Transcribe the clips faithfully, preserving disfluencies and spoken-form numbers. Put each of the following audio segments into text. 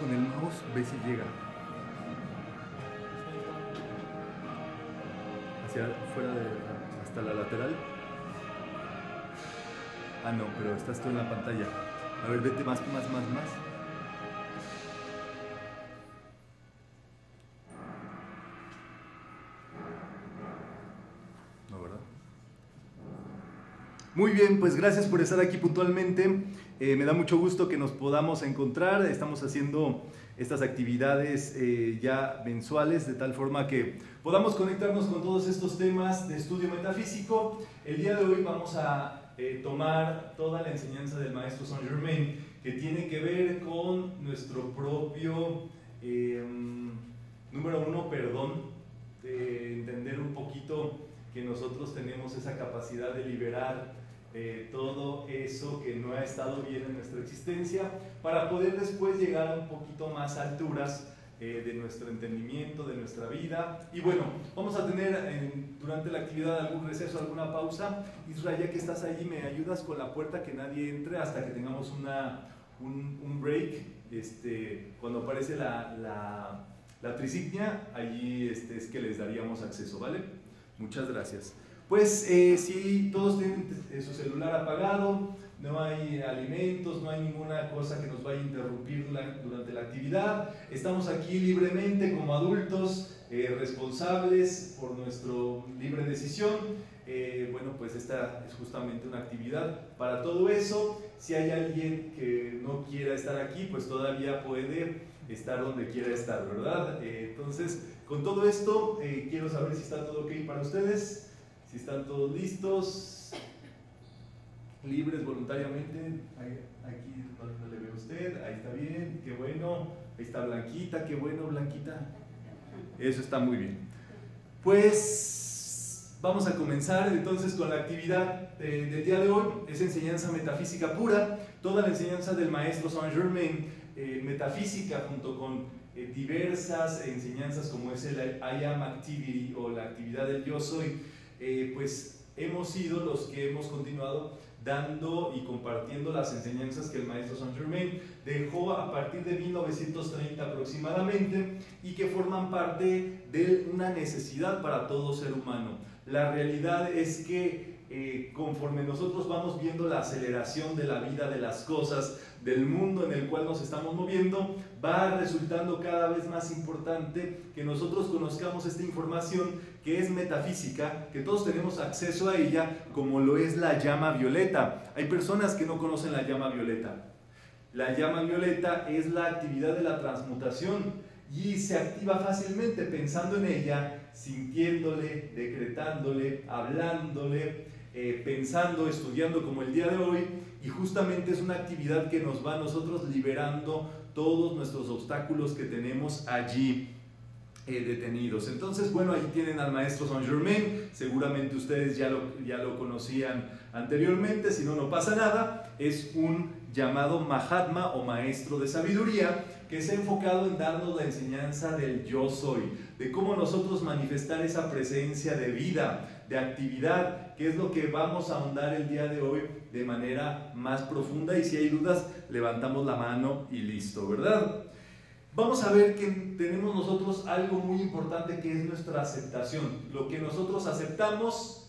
con el mouse, ve si llega. Hacia fuera de hasta la lateral. Ah, no, pero estás tú en la pantalla. A ver, vete más, más, más, más. No, ¿verdad? Muy bien, pues gracias por estar aquí puntualmente. Eh, me da mucho gusto que nos podamos encontrar. Estamos haciendo estas actividades eh, ya mensuales, de tal forma que podamos conectarnos con todos estos temas de estudio metafísico. El día de hoy vamos a eh, tomar toda la enseñanza del maestro Saint Germain, que tiene que ver con nuestro propio, eh, número uno, perdón, de entender un poquito que nosotros tenemos esa capacidad de liberar Eh, todo eso que no ha estado bien en nuestra existencia, para poder después llegar a un poquito más alturas eh, de nuestro entendimiento, de nuestra vida. Y bueno, vamos a tener eh, durante la actividad algún receso, alguna pausa. Israel, ya que estás allí, ¿me ayudas con la puerta que nadie entre hasta que tengamos una, un, un break? Este, cuando aparece la, la, la trisignia, allí este, es que les daríamos acceso, ¿vale? Muchas gracias. Pues eh, si todos tienen su celular apagado, no hay alimentos, no hay ninguna cosa que nos vaya a interrumpir la, durante la actividad, estamos aquí libremente como adultos, eh, responsables por nuestra libre decisión. Eh, bueno, pues esta es justamente una actividad para todo eso. Si hay alguien que no quiera estar aquí, pues todavía puede estar donde quiera estar, ¿verdad? Eh, entonces, con todo esto, eh, quiero saber si está todo ok para ustedes. Si están todos listos, libres voluntariamente. Aquí no le veo a usted, ahí está bien, qué bueno. Ahí está Blanquita, qué bueno, Blanquita. Eso está muy bien. Pues vamos a comenzar entonces con la actividad de, del día de hoy. Es enseñanza metafísica pura, toda la enseñanza del maestro Saint Germain, eh, metafísica junto con eh, diversas enseñanzas como es el I Am Activity o la actividad del yo soy. Eh, pues hemos sido los que hemos continuado dando y compartiendo las enseñanzas que el maestro Saint Germain dejó a partir de mil novecientos treinta aproximadamente, y que forman parte de una necesidad para todo ser humano. La realidad es que eh, conforme nosotros vamos viendo la aceleración de la vida, de las cosas, del mundo en el cual nos estamos moviendo, va resultando cada vez más importante que nosotros conozcamos esta información que es metafísica, que todos tenemos acceso a ella, como lo es la llama violeta. Hay personas que no conocen la llama violeta. La llama violeta es la actividad de la transmutación y se activa fácilmente pensando en ella, sintiéndole, decretándole, hablándole, eh, pensando, estudiando como el día de hoy. Y justamente es una actividad que nos va a nosotros liberando todos nuestros obstáculos que tenemos allí eh, detenidos. Entonces, bueno, ahí tienen al maestro Saint Germain. Seguramente ustedes ya lo, ya lo conocían anteriormente, si no, no pasa nada. Es un llamado Mahatma o maestro de sabiduría, que se ha enfocado en darnos la enseñanza del yo soy, de cómo nosotros manifestar esa presencia de vida, de actividad, que es lo que vamos a ahondar el día de hoy de manera más profunda. Y si hay dudas, levantamos la mano y listo, ¿verdad? Vamos a ver que tenemos nosotros algo muy importante, que es nuestra aceptación. Lo que nosotros aceptamos,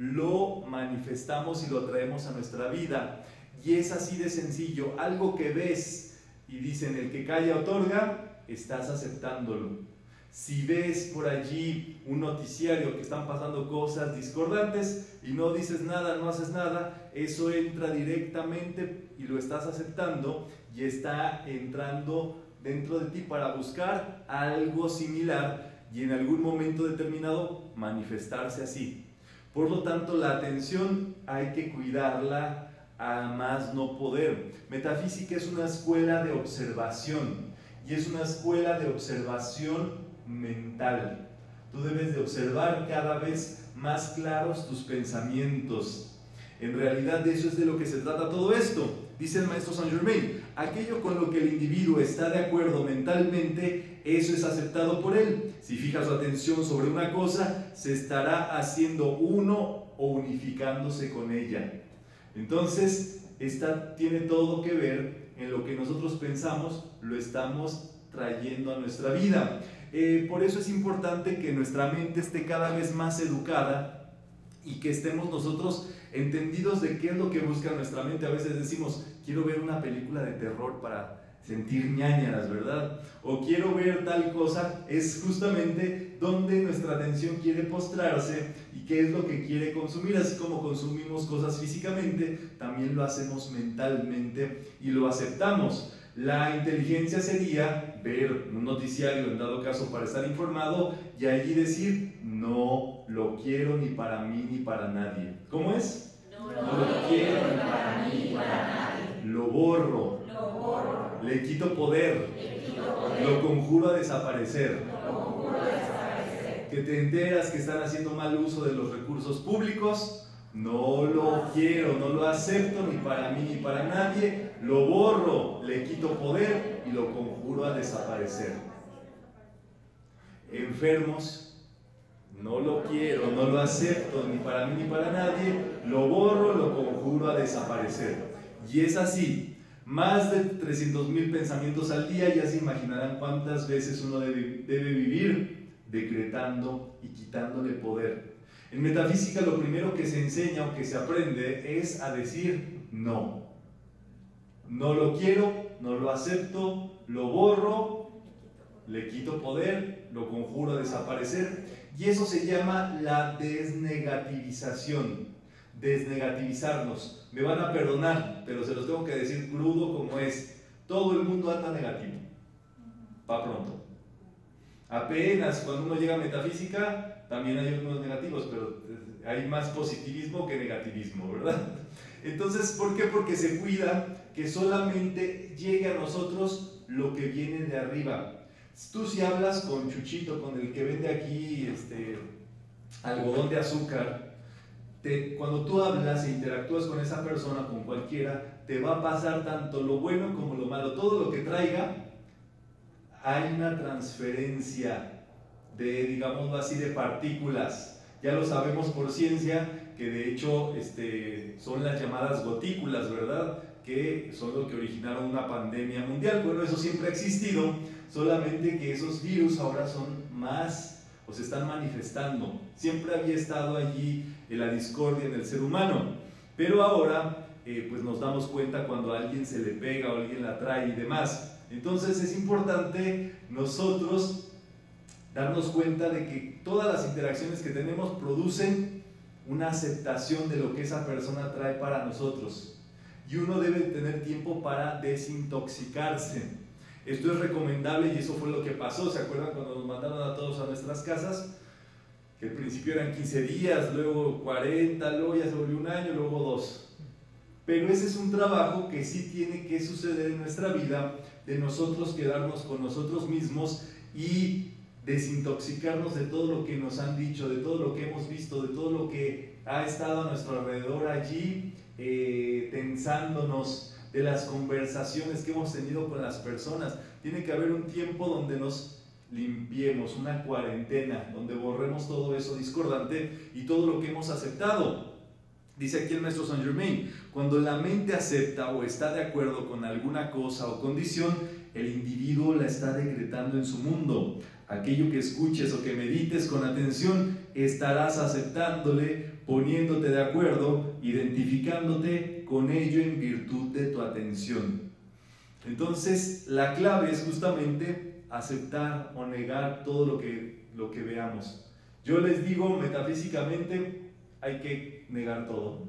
lo manifestamos y lo traemos a nuestra vida. Y es así de sencillo. Algo que ves y dicen el que calla otorga, estás aceptándolo. Si ves por allí un noticiario que están pasando cosas discordantes y no dices nada, no haces nada, eso entra directamente y lo estás aceptando, y está entrando dentro de ti para buscar algo similar y en algún momento determinado manifestarse así. Por lo tanto, la atención hay que cuidarla a más no poder. Metafísica es una escuela de observación, y es una escuela de observación mental. Tú debes de observar cada vez más claros tus pensamientos. En realidad de eso es de lo que se trata todo esto. Dice el maestro Saint Germain, aquello con lo que el individuo está de acuerdo mentalmente, eso es aceptado por él. Si fija su atención sobre una cosa, se estará haciendo uno o unificándose con ella. Entonces, esta tiene todo que ver en lo que nosotros pensamos, lo estamos trayendo a nuestra vida. Eh, por eso es importante que nuestra mente esté cada vez más educada y que estemos nosotros entendidos de qué es lo que busca nuestra mente. A veces decimos, quiero ver una película de terror para sentir ñáñaras, ¿verdad? O quiero ver tal cosa. Es justamente donde nuestra atención quiere postrarse y qué es lo que quiere consumir. Así como consumimos cosas físicamente, también lo hacemos mentalmente y lo aceptamos. La inteligencia sería ver un noticiario, en dado caso, para estar informado, y allí decir, no lo quiero ni para mí ni para nadie. ¿Cómo es? No lo, no lo quiero ni para mí ni para nadie. Lo borro. Lo borro. Le quito poder. Le quito poder. Lo conjuro a desaparecer. Lo conjuro a desaparecer. Que te enteras que están haciendo mal uso de los recursos públicos. No lo quiero, no lo acepto ni para mí ni para nadie, lo borro, le quito poder y lo conjuro a desaparecer. Enfermos, no lo quiero, no lo acepto ni para mí ni para nadie, lo borro, lo conjuro a desaparecer. Y es así, más de trescientos mil pensamientos al día, ya se imaginarán cuántas veces uno debe, debe vivir decretando y quitándole poder. En metafísica lo primero que se enseña o que se aprende es a decir no. No lo quiero, no lo acepto, lo borro, le quito poder, lo conjuro a desaparecer. Y eso se llama la desnegativización. Desnegativizarnos. Me van a perdonar, pero se los tengo que decir crudo como es. Todo el mundo anda negativo. Pa' pronto. Apenas cuando uno llega a metafísica, también hay unos negativos, pero hay más positivismo que negativismo, ¿verdad? Entonces, ¿por qué? Porque se cuida que solamente llegue a nosotros lo que viene de arriba. Tú si hablas con Chuchito, con el que vende aquí este, algodón de azúcar, te, cuando tú hablas e interactúas con esa persona, con cualquiera, te va a pasar tanto lo bueno como lo malo. Todo lo que traiga, hay una transferencia de, digámoslo así, de partículas. Ya lo sabemos por ciencia, que de hecho este, son las llamadas gotículas, ¿verdad? Que son lo que originaron una pandemia mundial. Bueno, eso siempre ha existido, solamente que esos virus ahora son más, o se están manifestando. Siempre había estado allí en la discordia en el ser humano, pero ahora eh, pues nos damos cuenta cuando a alguien se le pega o alguien la trae y demás. Entonces es importante nosotros darnos cuenta de que todas las interacciones que tenemos producen una aceptación de lo que esa persona trae para nosotros. Y uno debe tener tiempo para desintoxicarse. Esto es recomendable y eso fue lo que pasó. ¿Se acuerdan cuando nos mandaron a todos a nuestras casas? Que al principio eran quince días, luego cuarenta, luego ya se volvió un año, luego dos. Pero ese es un trabajo que sí tiene que suceder en nuestra vida, de nosotros quedarnos con nosotros mismos y desintoxicarnos de todo lo que nos han dicho, de todo lo que hemos visto, de todo lo que ha estado a nuestro alrededor allí, eh, tensándonos, de las conversaciones que hemos tenido con las personas. Tiene que haber un tiempo donde nos limpiemos, una cuarentena, donde borremos todo eso discordante y todo lo que hemos aceptado. Dice aquí el maestro Saint Germain, cuando la mente acepta o está de acuerdo con alguna cosa o condición, el individuo la está decretando en su mundo. Aquello que escuches o que medites con atención, estarás aceptándole, poniéndote de acuerdo, identificándote con ello en virtud de tu atención. Entonces, la clave es justamente aceptar o negar todo lo que, lo que veamos. Yo les digo, metafísicamente, hay que negar todo.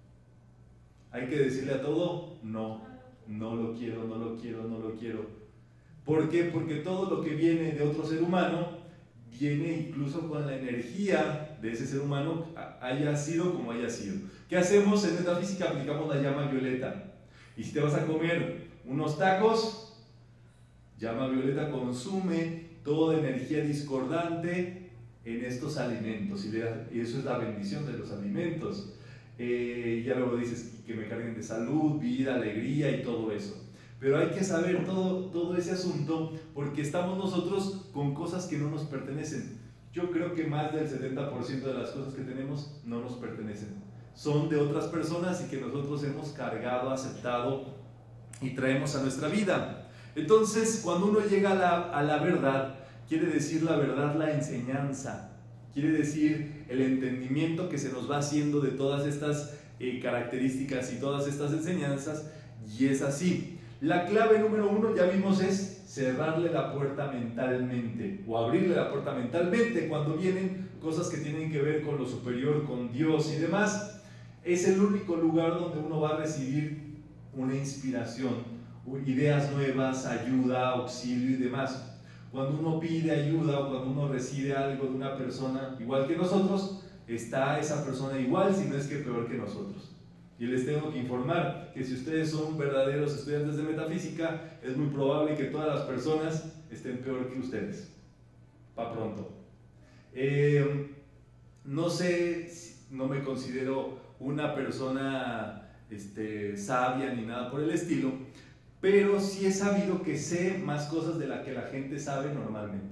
Hay que decirle a todo, no, no lo quiero, no lo quiero, no lo quiero. ¿Por qué? Porque todo lo que viene de otro ser humano viene incluso con la energía de ese ser humano, haya sido como haya sido. ¿Qué hacemos? En metafísica aplicamos la llama violeta. Y si te vas a comer unos tacos, llama violeta consume toda energía discordante en estos alimentos. Y eso es la bendición de los alimentos. Eh, ya luego dices que me carguen de salud, vida, alegría y todo eso. Pero hay que saber todo, todo ese asunto porque estamos nosotros con cosas que no nos pertenecen. Yo creo que más del setenta por ciento de las cosas que tenemos no nos pertenecen. Son de otras personas y que nosotros hemos cargado, aceptado y traemos a nuestra vida. Entonces, cuando uno llega a la, a la verdad, quiere decir la verdad la enseñanza, quiere decir el entendimiento que se nos va haciendo de todas estas eh, características y todas estas enseñanzas, y es así. La clave número uno, ya vimos, es cerrarle la puerta mentalmente o abrirle la puerta mentalmente cuando vienen cosas que tienen que ver con lo superior, con Dios y demás. Es el único lugar donde uno va a recibir una inspiración, ideas nuevas, ayuda, auxilio y demás. Cuando uno pide ayuda o cuando uno recibe algo de una persona igual que nosotros, está esa persona igual, si no es que peor que nosotros. Y les tengo que informar que si ustedes son verdaderos estudiantes de metafísica, es muy probable que todas las personas estén peor que ustedes. Pa' pronto. Eh, no sé, no me considero una persona este, sabia ni nada por el estilo, pero sí he sabido que sé más cosas de las que la gente sabe normalmente.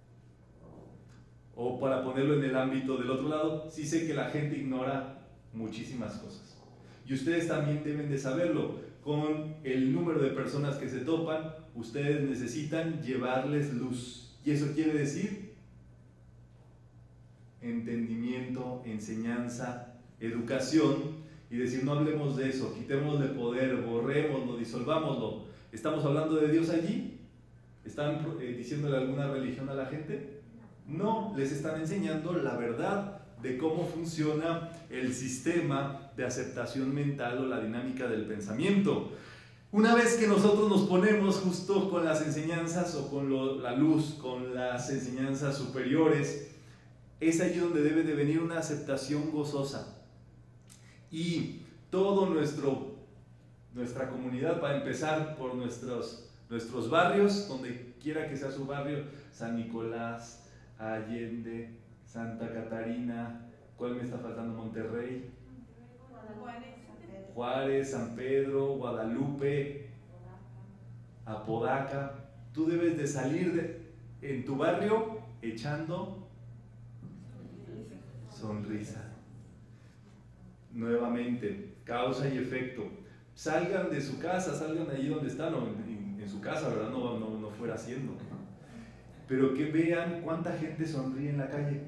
O para ponerlo en el ámbito del otro lado, sí sé que la gente ignora muchísimas cosas. Y ustedes también deben de saberlo. Con el número de personas que se topan, ustedes necesitan llevarles luz. Y eso quiere decir entendimiento, enseñanza, educación. Y decir, no hablemos de eso, quitémosle poder, borrémoslo, disolvámoslo. ¿Estamos hablando de Dios allí? ¿Están eh, diciéndole alguna religión a la gente? No, les están enseñando la verdad de cómo funciona el sistema de aceptación mental o la dinámica del pensamiento. Una vez que nosotros nos ponemos justo con las enseñanzas o con lo, la luz, con las enseñanzas superiores, es allí donde debe de venir una aceptación gozosa. Y todo nuestro, nuestra comunidad va a empezar por nuestros, nuestros barrios, donde quiera que sea su barrio, San Nicolás, Allende, Santa Catarina, ¿cuál me está faltando? Monterrey, Juárez, San Pedro, Guadalupe, Apodaca. Tú debes de salir de, en tu barrio echando sonrisa. Nuevamente, causa y efecto. Salgan de su casa, salgan de allí donde están, o en, en su casa, ¿verdad? No, no, no fuera haciendo. Pero que vean cuánta gente sonríe en la calle.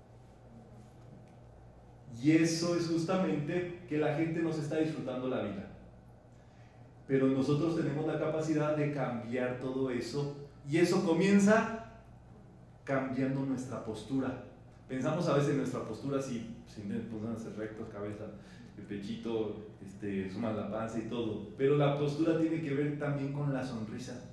Y eso es justamente que la gente nos está disfrutando la vida. Pero nosotros tenemos la capacidad de cambiar todo eso, y eso comienza cambiando nuestra postura. Pensamos a veces en nuestra postura así, sin ponerse rectos, cabeza, el pechito, este, suman la panza y todo, pero la postura tiene que ver también con la sonrisa.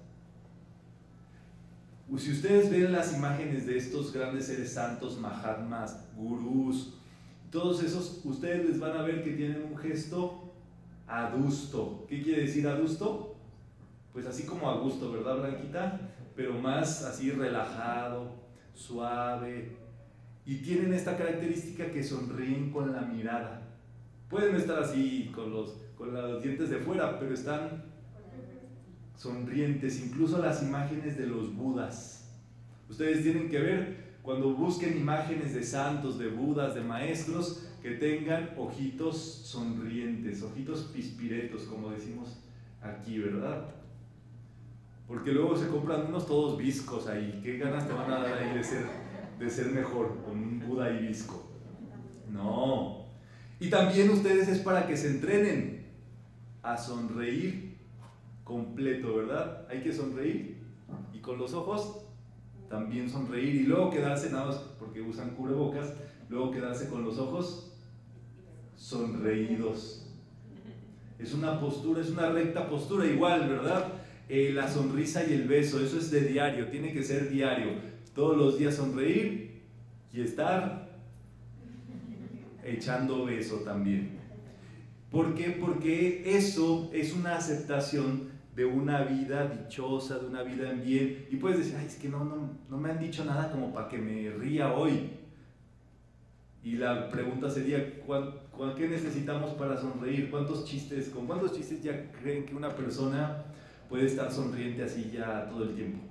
Si ustedes ven las imágenes de estos grandes seres santos, mahatmas, gurús, todos esos, ustedes les van a ver que tienen un gesto adusto. ¿Qué quiere decir adusto? Pues así como a gusto, ¿verdad, Blanquita? Pero más así relajado, suave. Y tienen esta característica que sonríen con la mirada. Pueden estar así con los, con los dientes de fuera, pero están sonrientes. Incluso las imágenes de los budas. Ustedes tienen que ver, cuando busquen imágenes de santos, de budas, de maestros, que tengan ojitos sonrientes, ojitos pispiretos, como decimos aquí, ¿verdad? Porque luego se compran unos todos viscos ahí. ¿Qué ganas te van a dar ahí de ser, de ser mejor con un Buda y visco? No. Y también ustedes es para que se entrenen a sonreír completo, ¿verdad? Hay que sonreír y con los ojos también sonreír, y luego quedarse, nada más porque usan cubrebocas, luego quedarse con los ojos sonreídos. Es una postura, es una recta postura igual, ¿verdad? Eh, la sonrisa y el beso, eso es de diario, tiene que ser diario. Todos los días sonreír y estar echando beso también. ¿Por qué? Porque eso es una aceptación de una vida dichosa, de una vida en bien. Y puedes decir, ay, es que no, no, no me han dicho nada como para que me ría hoy. Y la pregunta sería, ¿cuál, cuál, ¿qué necesitamos para sonreír? ¿Cuántos chistes, con cuántos chistes ya creen que una persona puede estar sonriente así ya todo el tiempo?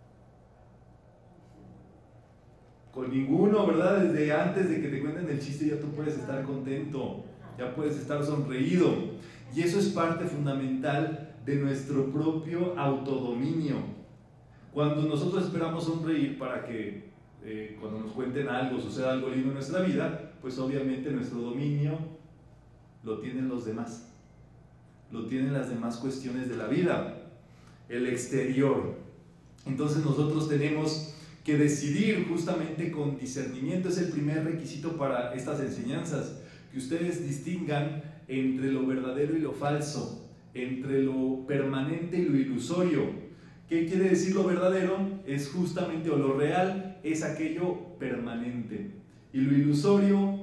Con ninguno, ¿verdad? Desde antes de que te cuenten el chiste ya tú puedes estar contento, ya puedes estar sonreído. Y eso es parte fundamental de nuestro propio autodominio. Cuando nosotros esperamos sonreír para que eh, cuando nos cuenten algo, suceda algo lindo en nuestra vida, pues obviamente nuestro dominio lo tienen los demás, lo tienen las demás cuestiones de la vida, el exterior. Entonces nosotros tenemos que decidir justamente con discernimiento. Es el primer requisito para estas enseñanzas, que ustedes distingan entre lo verdadero y lo falso, entre lo permanente y lo ilusorio. ¿Qué quiere decir lo verdadero? Es justamente, o lo real, es aquello permanente. Y lo ilusorio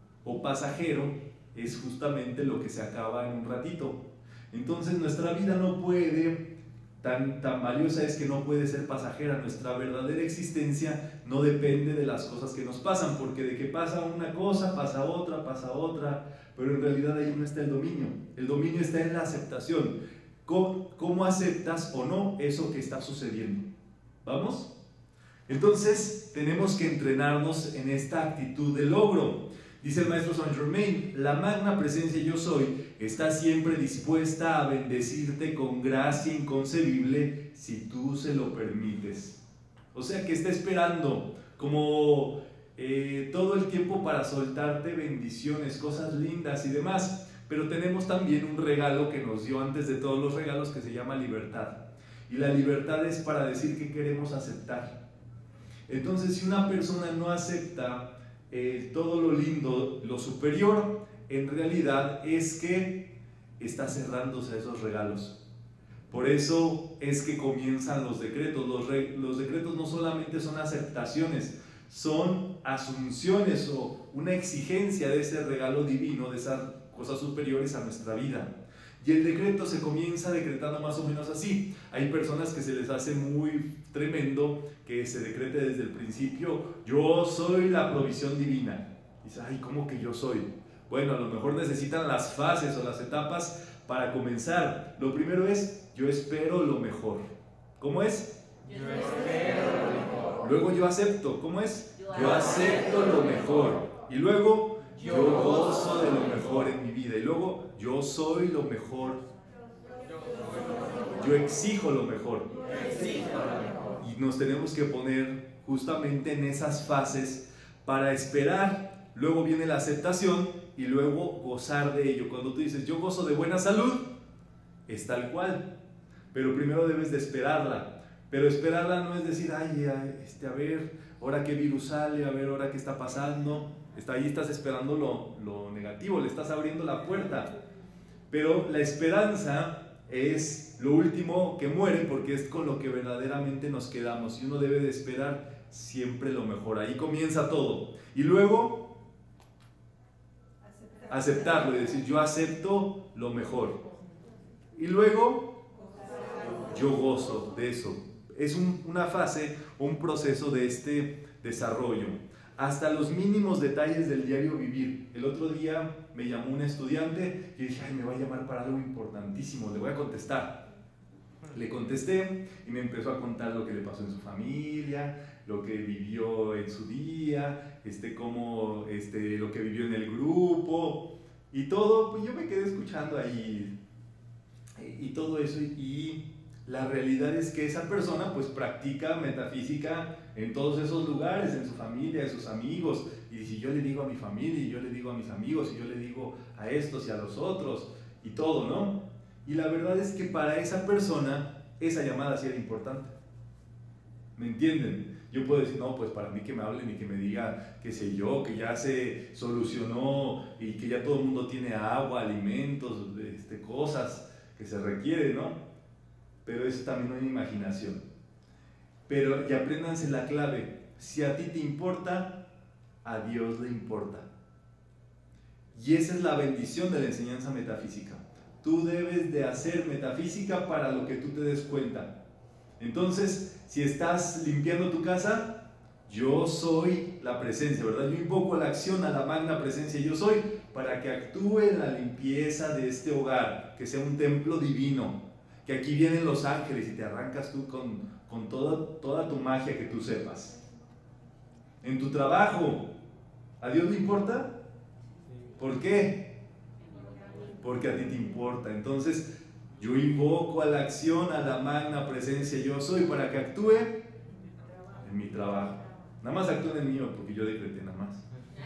o pasajero es justamente lo que se acaba en un ratito. Entonces nuestra vida no puede, tan, tan valiosa es que no puede ser pasajera. Nuestra verdadera existencia no depende de las cosas que nos pasan, porque de que pasa una cosa, pasa otra, pasa otra, pero en realidad ahí no está el dominio. El dominio está en la aceptación. ¿Cómo, cómo aceptas o no eso que está sucediendo? ¿Vamos? Entonces tenemos que entrenarnos en esta actitud de logro. Dice el maestro Saint Germain: la magna presencia yo soy está siempre dispuesta a bendecirte con gracia inconcebible si tú se lo permites. O sea que está esperando como eh, todo el tiempo para soltarte bendiciones, cosas lindas y demás. Pero tenemos también un regalo que nos dio antes de todos los regalos, que se llama libertad. Y la libertad es para decir que queremos aceptar. Entonces, si una persona no acepta eh, todo lo lindo, lo superior, en realidad es que está cerrándose a esos regalos. Por eso es que comienzan los decretos. Los, re, los decretos no solamente son aceptaciones, son asunciones o una exigencia de ese regalo divino, de esa cosas superiores a nuestra vida. Y el decreto se comienza decretando más o menos así. Hay personas que se les hace muy tremendo que se decrete desde el principio: yo soy la provisión divina. Dice, ay, ¿cómo que yo soy? Bueno, a lo mejor necesitan las fases o las etapas para comenzar. Lo primero es: yo espero lo mejor. ¿Cómo es? Yo espero lo mejor. Luego yo acepto. ¿Cómo es? Yo acepto lo mejor. Y luego yo gozo de lo mejor en mi vida. Y luego yo soy lo mejor. Yo exijo lo mejor. Y nos tenemos que poner justamente en esas fases para esperar. Luego viene la aceptación y luego gozar de ello. Cuando tú dices yo gozo de buena salud, es tal cual. Pero primero debes de esperarla. Pero esperarla no es decir, ay, ay este, a ver, ahora qué virus sale, a ver, ahora qué está pasando. Está ahí, estás esperando lo, lo negativo, le estás abriendo la puerta. Pero la esperanza es lo último que muere, porque es con lo que verdaderamente nos quedamos. Y uno debe de esperar siempre lo mejor. Ahí comienza todo. Y luego aceptarlo y decir, yo acepto lo mejor. Y luego yo gozo de eso. Es un, una fase, un proceso de este desarrollo. Hasta los mínimos detalles del diario vivir. El otro día me llamó un estudiante y dije, ay, me va a llamar para algo importantísimo, le voy a contestar. Le contesté y me empezó a contar lo que le pasó en su familia, lo que vivió en su día, este, cómo, este, lo que vivió en el grupo y todo. Pues yo me quedé escuchando ahí y, y todo eso. Y la realidad es que esa persona pues practica metafísica en todos esos lugares, en su familia, en sus amigos. Y si yo le digo a mi familia, y yo le digo a mis amigos, y yo le digo a estos y a los otros, y todo, ¿no? Y la verdad es que para esa persona, esa llamada sí era importante. ¿Me entienden? Yo puedo decir, no, pues para mí que me hablen y que me diga, qué sé yo, que ya se solucionó y que ya todo el mundo tiene agua, alimentos, este, cosas que se requieren, ¿no? Pero eso también no es imaginación. Pero, y apréndanse la clave, si a ti te importa, a Dios le importa. Y esa es la bendición de la enseñanza metafísica. Tú debes de hacer metafísica para lo que tú te des cuenta. Entonces, si estás limpiando tu casa, yo soy la presencia, ¿verdad? Yo invoco la acción a la magna presencia yo soy para que actúe en la limpieza de este hogar, que sea un templo divino, que aquí vienen los ángeles y te arrancas tú con, con toda, toda tu magia que tú sepas. En tu trabajo, ¿a Dios le importa? ¿Por qué? porque a ti te importa. Entonces, yo invoco a la acción, a la magna presencia yo soy, para que actúe en mi trabajo. Nada más actúe en el mío, porque yo decreté nada más.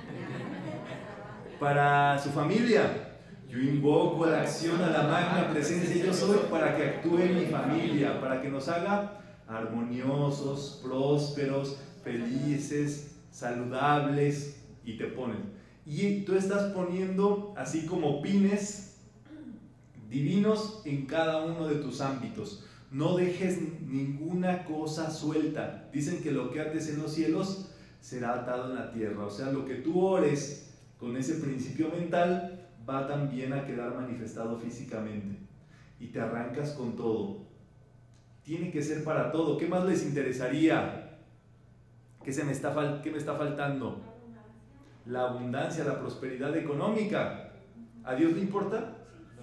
Para su familia, yo invoco a la acción, a la magna presencia yo soy, para que actúe en mi familia, para que nos haga armoniosos, prósperos, felices, saludables, y te pones. Y tú estás poniendo así como pines divinos en cada uno de tus ámbitos. No dejes ninguna cosa suelta. Dicen que lo que ates en los cielos será atado en la tierra. O sea, lo que tú ores con ese principio mental va también a quedar manifestado físicamente. Y te arrancas con todo. Tiene que ser para todo. ¿Qué más les interesaría? ¿Qué, se me, está fal- qué me está faltando? La abundancia, la prosperidad económica. ¿A Dios le importa?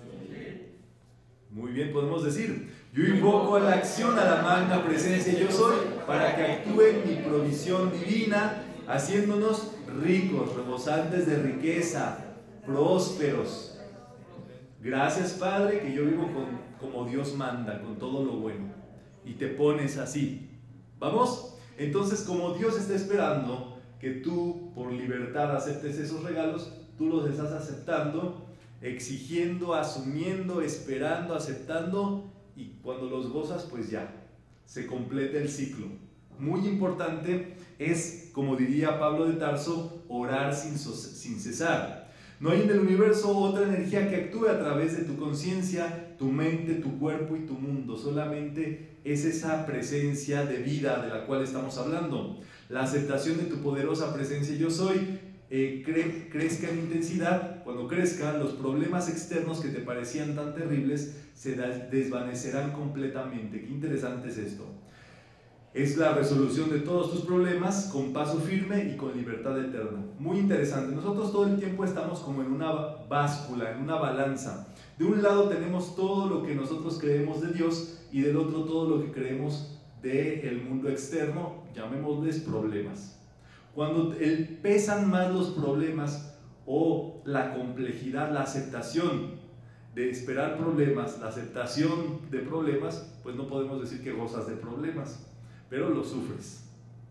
Muy bien, podemos decir, yo invoco a la acción, a la magna presencia yo soy, para que actúe en mi provisión divina, haciéndonos ricos, rebosantes de riqueza, prósperos. Gracias, Padre, que yo vivo con, como Dios manda, con todo lo bueno. Y te pones así. ¿Vamos? Entonces, como Dios está esperando que tú, por libertad, aceptes esos regalos, tú los estás aceptando, exigiendo, asumiendo, esperando, aceptando, y cuando los gozas, pues ya, se completa el ciclo. Muy importante es, como diría Pablo de Tarso, orar sin, sin cesar. No hay en el universo otra energía que actúe a través de tu conciencia, tu mente, tu cuerpo y tu mundo. Solamente es esa presencia de vida de la cual estamos hablando. La aceptación de tu poderosa presencia yo soy eh, cre crezca en intensidad. Cuando crezcan, los problemas externos que te parecían tan terribles se desvanecerán completamente. Qué interesante es esto. Es la resolución de todos tus problemas con paso firme y con libertad eterna. Muy interesante. Nosotros todo el tiempo estamos como en una báscula, en una balanza. De un lado tenemos todo lo que nosotros creemos de Dios y del otro todo lo que creemos del mundo externo, llamémosles problemas. Cuando el, pesan más los problemas o la complejidad, la aceptación de esperar problemas, la aceptación de problemas, pues no podemos decir que gozas de problemas, pero lo sufres.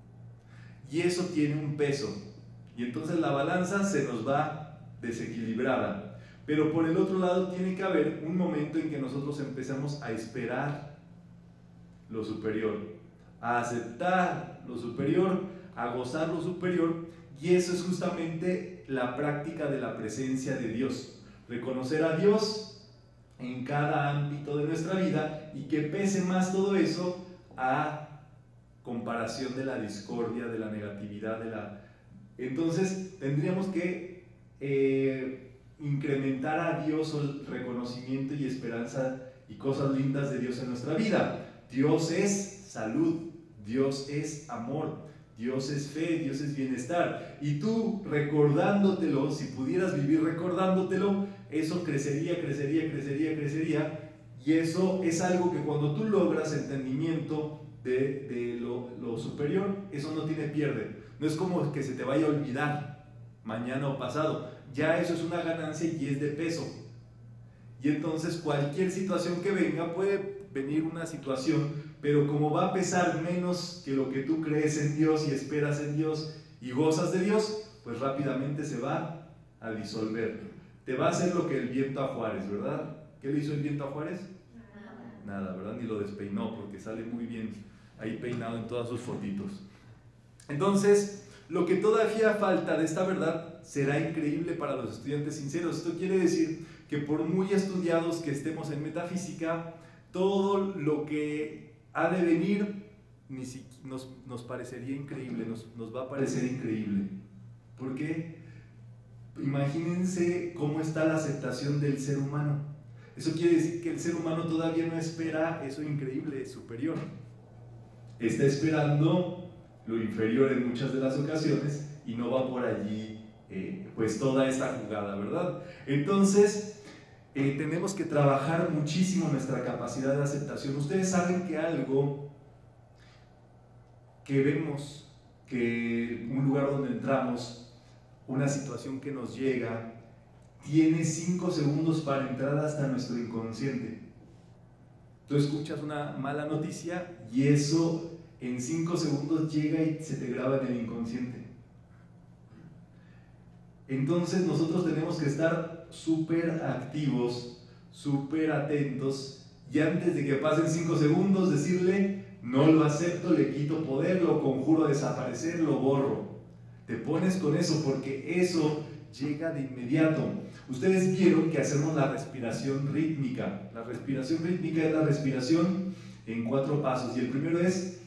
Y eso tiene un peso. Y entonces la balanza se nos va desequilibrada. Pero por el otro lado tiene que haber un momento en que nosotros empezamos a esperar lo superior, a aceptar lo superior, a gozar lo superior. Y eso es justamente la práctica de la presencia de Dios. Reconocer a Dios en cada ámbito de nuestra vida y que pese más todo eso a comparación de la discordia, de la negatividad, de la... Entonces tendríamos que eh, incrementar a Dios el reconocimiento y esperanza y cosas lindas de Dios en nuestra vida. Dios es salud, Dios es amor, Dios es fe, Dios es bienestar. Y tú recordándotelo, si pudieras vivir recordándotelo, eso crecería, crecería, crecería, crecería. Y eso es algo que cuando tú logras entendimiento de, de lo, lo superior, eso no tiene pierde. No es como que se te vaya a olvidar mañana o pasado. Ya eso es una ganancia y es de peso. Y entonces cualquier situación que venga, puede venir una situación, pero como va a pesar menos que lo que tú crees en Dios y esperas en Dios y gozas de Dios, pues rápidamente se va a disolver. Te va a hacer lo que el viento a Juárez, ¿verdad? ¿Qué le hizo el viento a Juárez? Nada, Nada, ¿verdad? Ni lo despeinó, porque sale muy bien ahí peinado en todas sus fotitos. Entonces, lo que todavía falta de esta verdad será increíble para los estudiantes sinceros. Esto quiere decir que por muy estudiados que estemos en metafísica, todo lo que ha de venir ni si, nos, nos parecería increíble, nos, nos va a parecer increíble. ¿Por qué? Imagínense cómo está la aceptación del ser humano. Eso quiere decir que el ser humano todavía no espera eso increíble, superior. Está esperando lo inferior en muchas de las ocasiones y no va por allí eh, pues toda esta jugada, ¿verdad? Entonces eh, tenemos que trabajar muchísimo nuestra capacidad de aceptación. Ustedes saben que algo que vemos, que un lugar donde entramos, una situación que nos llega, tiene cinco segundos para entrar hasta nuestro inconsciente. Tú escuchas una mala noticia y eso en cinco segundos llega y se te graba en el inconsciente. Entonces nosotros tenemos que estar súper activos, súper atentos, y antes de que pasen cinco segundos decirle: no lo acepto, le quito poder, lo conjuro a desaparecer, lo borro. Te pones con eso porque eso llega de inmediato. Ustedes vieron que hacemos la respiración rítmica. La respiración rítmica es la respiración en cuatro pasos, y el primero es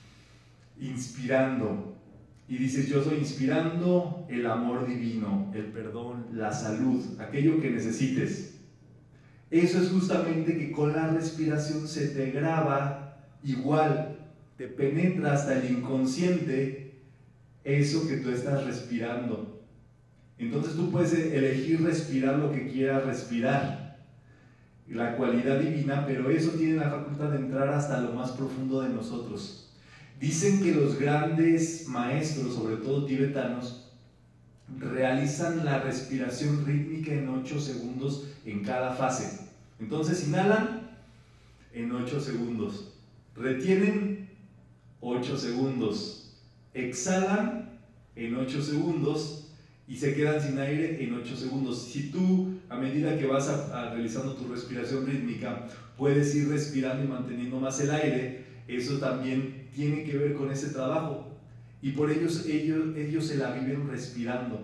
inspirando. Y dices: yo soy inspirando el amor divino, el perdón, la salud, aquello que necesites. Eso es justamente que con la respiración se te graba igual, te penetra hasta el inconsciente eso que tú estás respirando. Entonces tú puedes elegir respirar lo que quieras respirar, la cualidad divina, pero eso tiene la facultad de entrar hasta lo más profundo de nosotros. Dicen que los grandes maestros, sobre todo tibetanos, realizan la respiración rítmica en ocho segundos en cada fase. Entonces inhalan en ocho segundos, retienen ocho segundos, exhalan en ocho segundos y se quedan sin aire en ocho segundos. Si tú, a medida que vas a, a realizando tu respiración rítmica, puedes ir respirando y manteniendo más el aire, eso también tiene que ver con ese trabajo, y por ellos ellos, ellos se la viven respirando,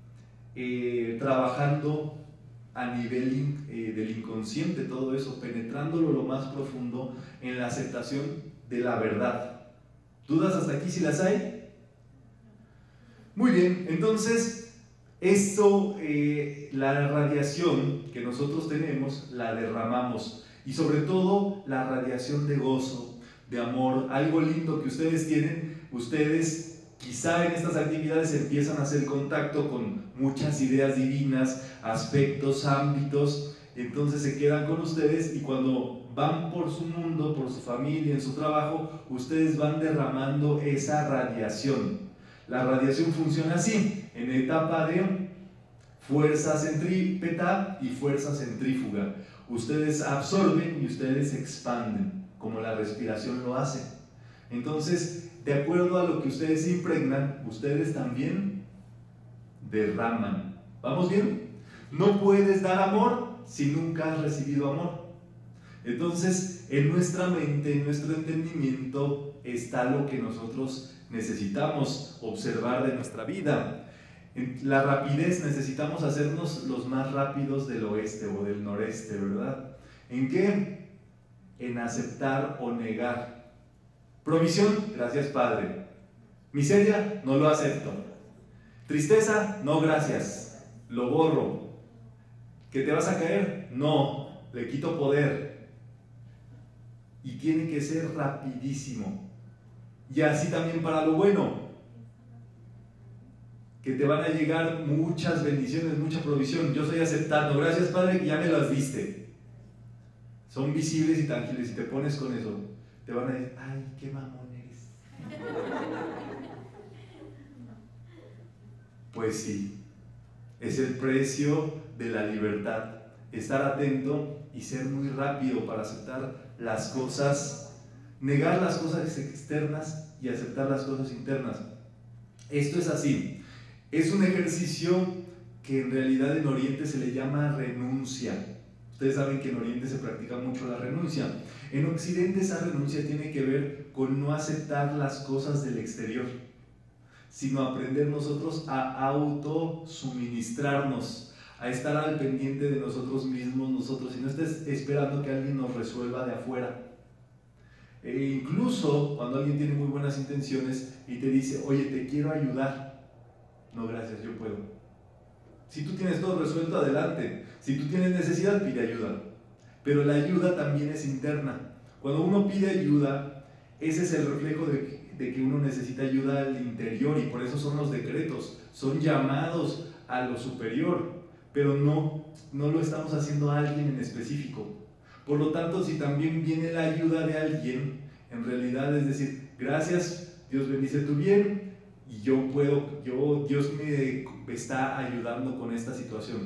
eh, trabajando a nivel eh, del inconsciente, todo eso, penetrándolo lo más profundo en la aceptación de la verdad. ¿Dudas hasta aquí si las hay? Muy bien, entonces esto, eh, la radiación que nosotros tenemos, la derramamos, y sobre todo la radiación de gozo, de amor, algo lindo que ustedes tienen. Ustedes quizá en estas actividades empiezan a hacer contacto con muchas ideas divinas, aspectos, ámbitos, entonces se quedan con ustedes, y cuando van por su mundo, por su familia, en su trabajo, ustedes van derramando esa radiación. La radiación funciona así, en etapa de fuerza centrípeta y fuerza centrífuga. Ustedes absorben y ustedes expanden, como la respiración lo hace. Entonces, de acuerdo a lo que ustedes impregnan, ustedes también derraman. ¿Vamos bien? No puedes dar amor si nunca has recibido amor. Entonces, en nuestra mente, en nuestro entendimiento, está lo que nosotros necesitamos observar de nuestra vida. En la rapidez, necesitamos hacernos los más rápidos del oeste o del noreste, ¿verdad? ¿En qué? En aceptar o negar. Provisión, gracias Padre. Miseria, no lo acepto. Tristeza, no gracias, lo borro. ¿Que te vas a caer? No, le quito poder. Y tiene que ser rapidísimo. Y así también para lo bueno, que te van a llegar muchas bendiciones, mucha provisión. Yo estoy aceptando, gracias Padre que ya me las diste. Son visibles y tangibles, y te pones con eso, te van a decir: ay, qué mamón eres. Pues sí, es el precio de la libertad, estar atento y ser muy rápido para aceptar las cosas, negar las cosas externas y aceptar las cosas internas. Esto es así, es un ejercicio que en realidad en Oriente se le llama renuncia. Ustedes saben que en Oriente se practica mucho la renuncia. En Occidente esa renuncia tiene que ver con no aceptar las cosas del exterior, sino aprender nosotros a autosuministrarnos, a estar al pendiente de nosotros mismos, nosotros, y no estés esperando que alguien nos resuelva de afuera. E incluso cuando alguien tiene muy buenas intenciones y te dice: oye, te quiero ayudar. No, gracias, yo puedo. Si tú tienes todo resuelto, adelante. Si tú tienes necesidad, pide ayuda. Pero la ayuda también es interna. Cuando uno pide ayuda, ese es el reflejo de, de que uno necesita ayuda al interior, y por eso son los decretos. Son llamados a lo superior, pero no, no lo estamos haciendo a alguien en específico. Por lo tanto, si también viene la ayuda de alguien, en realidad es decir: gracias, Dios bendice tu bien, y yo puedo, yo, Dios me está ayudando con esta situación.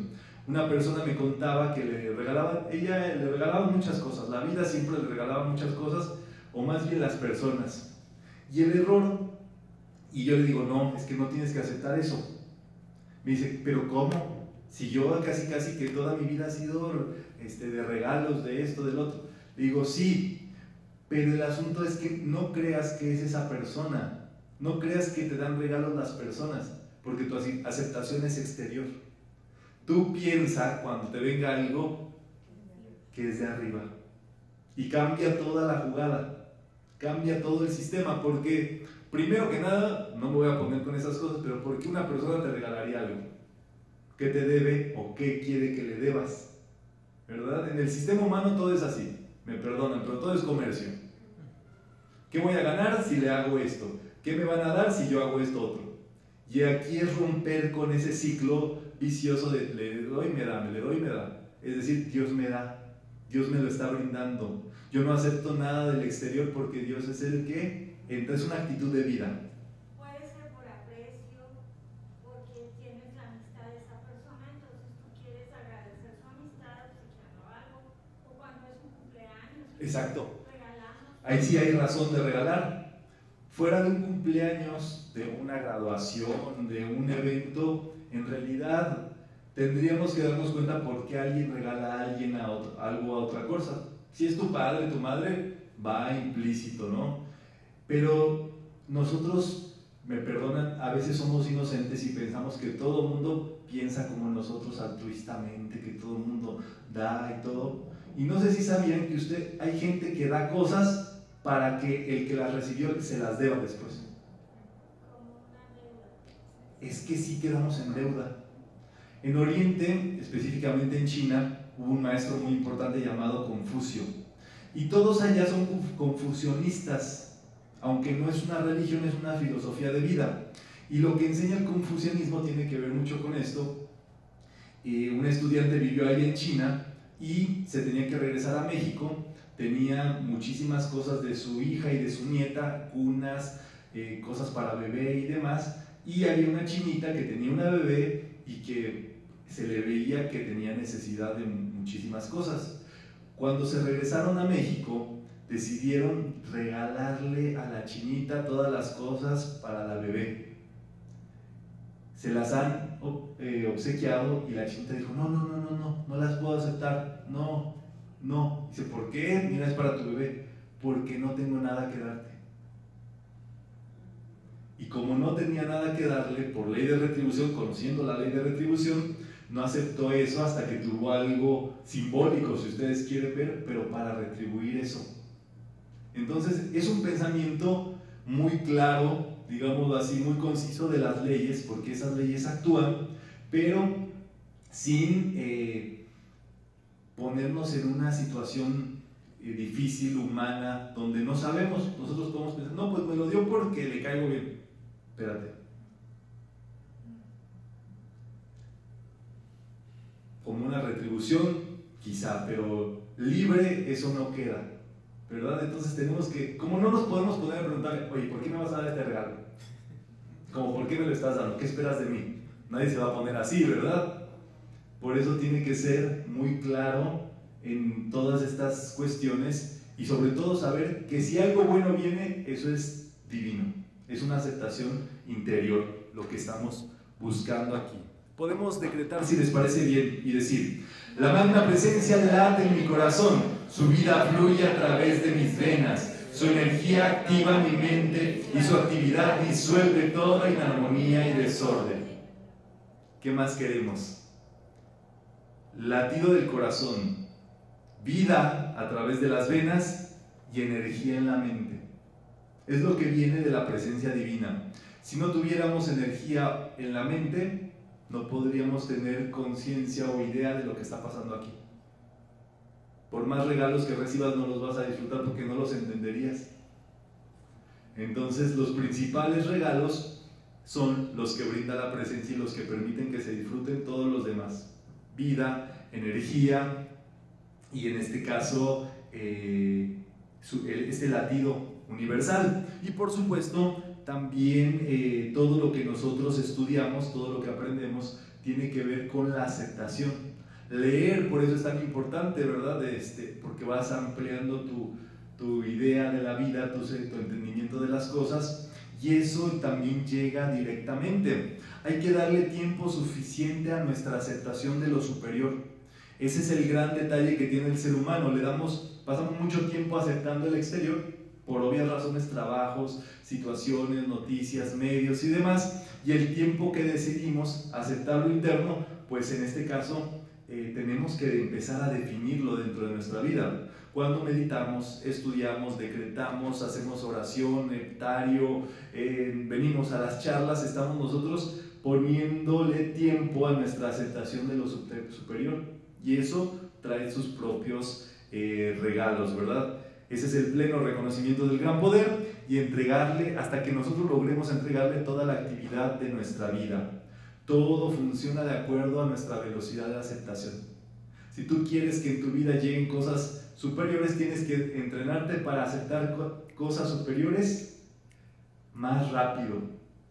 Una persona me contaba que le regalaban, ella le regalaba muchas cosas, la vida siempre le regalaba muchas cosas, o más bien las personas. Y el error, y yo le digo, no, es que no tienes que aceptar eso. Me dice, ¿pero cómo? Si yo casi casi que toda mi vida ha sido este, de regalos, de esto, del otro. Le digo, sí, pero el asunto es que no creas que es esa persona, no creas que te dan regalos las personas, porque tu aceptación es exterior. Tú piensa cuando te venga algo que es de arriba y cambia toda la jugada, cambia todo el sistema, porque primero que nada, no me voy a poner con esas cosas, pero ¿por qué una persona te regalaría algo? ¿Qué te debe o qué quiere que le debas? ¿Verdad? En el sistema humano todo es así, me perdonan, pero todo es comercio. ¿Qué voy a ganar si le hago esto? ¿Qué me van a dar si yo hago esto otro? Y aquí es romper con ese ciclo vicioso de le doy, me da, me le doy, me da. Es decir, Dios me da, Dios me lo está brindando. Yo no acepto nada del exterior porque Dios es el que entra, es una actitud de vida. Puede ser por aprecio, porque tienes la amistad de esa persona, entonces tú quieres agradecer su amistad, obsequiando algo, o cuando es un cumpleaños. Exacto. Regalamos. Ahí sí hay razón de regalar. Fuera de un cumpleaños, de una graduación, de un evento, en realidad tendríamos que darnos cuenta por qué alguien regala a alguien a otro, algo a otra cosa. Si es tu padre, tu madre, va implícito, ¿no? Pero nosotros, me perdonan, a veces somos inocentes y pensamos que todo el mundo piensa como nosotros altruistamente, que todo el mundo da y todo. Y no sé si sabían que usted, hay gente que da cosas para que el que las recibió se las deba después. Es que sí quedamos en deuda. En Oriente, específicamente en China, hubo un maestro muy importante llamado Confucio. Y todos allá son confucionistas, aunque no es una religión, es una filosofía de vida. Y lo que enseña el confucianismo tiene que ver mucho con esto. Eh, un estudiante vivió ahí en China y se tenía que regresar a México. Tenía muchísimas cosas de su hija y de su nieta, cunas, eh, cosas para bebé y demás. Y había una chinita que tenía una bebé y que se le veía que tenía necesidad de muchísimas cosas. Cuando se regresaron a México, decidieron regalarle a la chinita todas las cosas para la bebé. Se las han eh, obsequiado y la chinita dijo, no, no, no, no, no, no las puedo aceptar, no, no. Dice, ¿por qué? Mira, es para tu bebé. Porque no tengo nada que darte. Y como no tenía nada que darle, por ley de retribución, conociendo la ley de retribución, no aceptó eso hasta que tuvo algo simbólico, si ustedes quieren ver, pero para retribuir eso. Entonces, es un pensamiento muy claro, digámoslo así, muy conciso de las leyes, porque esas leyes actúan, pero sin eh, ponernos en una situación eh, difícil, humana, donde no sabemos. Nosotros podemos pensar, no, pues me lo dio porque le caigo bien. Espérate. Como una retribución, quizá, pero libre eso no queda, ¿verdad? Entonces tenemos que, como no nos podemos poner a preguntar, oye, ¿por qué me vas a dar este regalo? Como, ¿por qué me lo estás dando? ¿Qué esperas de mí? Nadie se va a poner así, ¿verdad? Por eso tiene que ser muy claro en todas estas cuestiones y sobre todo saber que si algo bueno viene, eso es divino, es una aceptación interior, lo que estamos buscando aquí. Podemos decretar, si les parece bien, y decir, la magna presencia late en mi corazón, su vida fluye a través de mis venas, su energía activa mi mente y su actividad disuelve toda inarmonía y desorden. ¿Qué más queremos? Latido del corazón, vida a través de las venas y energía en la mente. Es lo que viene de la presencia divina. Si no tuviéramos energía en la mente, no podríamos tener conciencia o idea de lo que está pasando aquí. Por más regalos que recibas no los vas a disfrutar porque no los entenderías. Entonces los principales regalos son los que brinda la presencia y los que permiten que se disfruten todos los demás. Vida, energía y en este caso eh, este latido universal. Y por supuesto también eh, todo lo que nosotros estudiamos, todo lo que aprendemos tiene que ver con la aceptación. Leer, por eso es tan importante, ¿verdad? Este, porque vas ampliando tu, tu idea de la vida, tu, tu entendimiento de las cosas, y eso también llega directamente. Hay que darle tiempo suficiente a nuestra aceptación de lo superior. Ese es el gran detalle que tiene el ser humano. Le damos, pasamos mucho tiempo aceptando el exterior, por obvias razones, trabajos, situaciones, noticias, medios y demás, y el tiempo que decidimos aceptar lo interno, pues en este caso eh, tenemos que empezar a definirlo dentro de nuestra vida. Cuando meditamos, estudiamos, decretamos, hacemos oración, heptario, eh, venimos a las charlas, estamos nosotros poniéndole tiempo a nuestra aceptación de lo superior, y eso trae sus propios eh, regalos, ¿verdad? Ese es el pleno reconocimiento del gran poder, y entregarle, hasta que nosotros logremos entregarle toda la actividad de nuestra vida. Todo funciona de acuerdo a nuestra velocidad de aceptación. Si tú quieres que en tu vida lleguen cosas superiores, tienes que entrenarte para aceptar cosas superiores más rápido,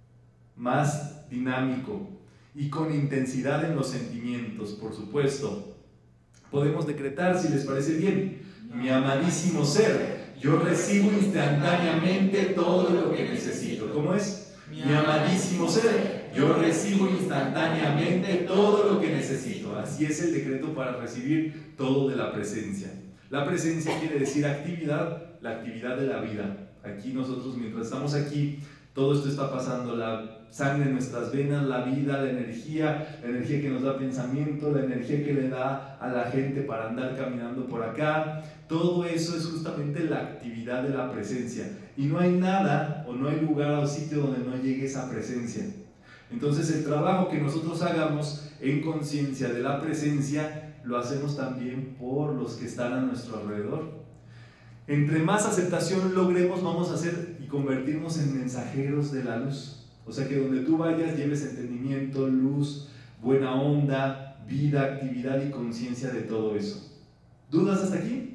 más dinámico y con intensidad en los sentimientos, por supuesto. Podemos decretar, si les parece bien: mi amadísimo ser, yo recibo instantáneamente todo lo que necesito. ¿Cómo es? Mi amadísimo ser, yo recibo instantáneamente todo lo que necesito. Así es el decreto para recibir todo de la presencia. La presencia quiere decir actividad, la actividad de la vida. Aquí nosotros, mientras estamos aquí, todo esto está pasando, la sangre en nuestras venas, la vida, la energía, la energía que nos da pensamiento, la energía que le da a la gente para andar caminando por acá. Todo eso es justamente la actividad de la presencia. Y no hay nada o no hay lugar o sitio donde no llegue esa presencia. Entonces el trabajo que nosotros hagamos en conciencia de la presencia, lo hacemos también por los que están a nuestro alrededor. Entre más aceptación logremos, vamos a hacer y convertirnos en mensajeros de la luz. O sea que donde tú vayas, lleves entendimiento, luz, buena onda, vida, actividad y conciencia de todo eso. ¿Dudas hasta aquí?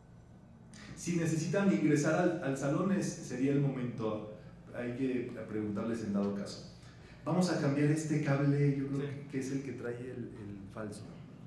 Si necesitan ingresar al, al salón, es, sería el momento. Hay que preguntarles en dado caso. Vamos a cambiar este cable, yo creo sí. que, que es el que trae el, el falso.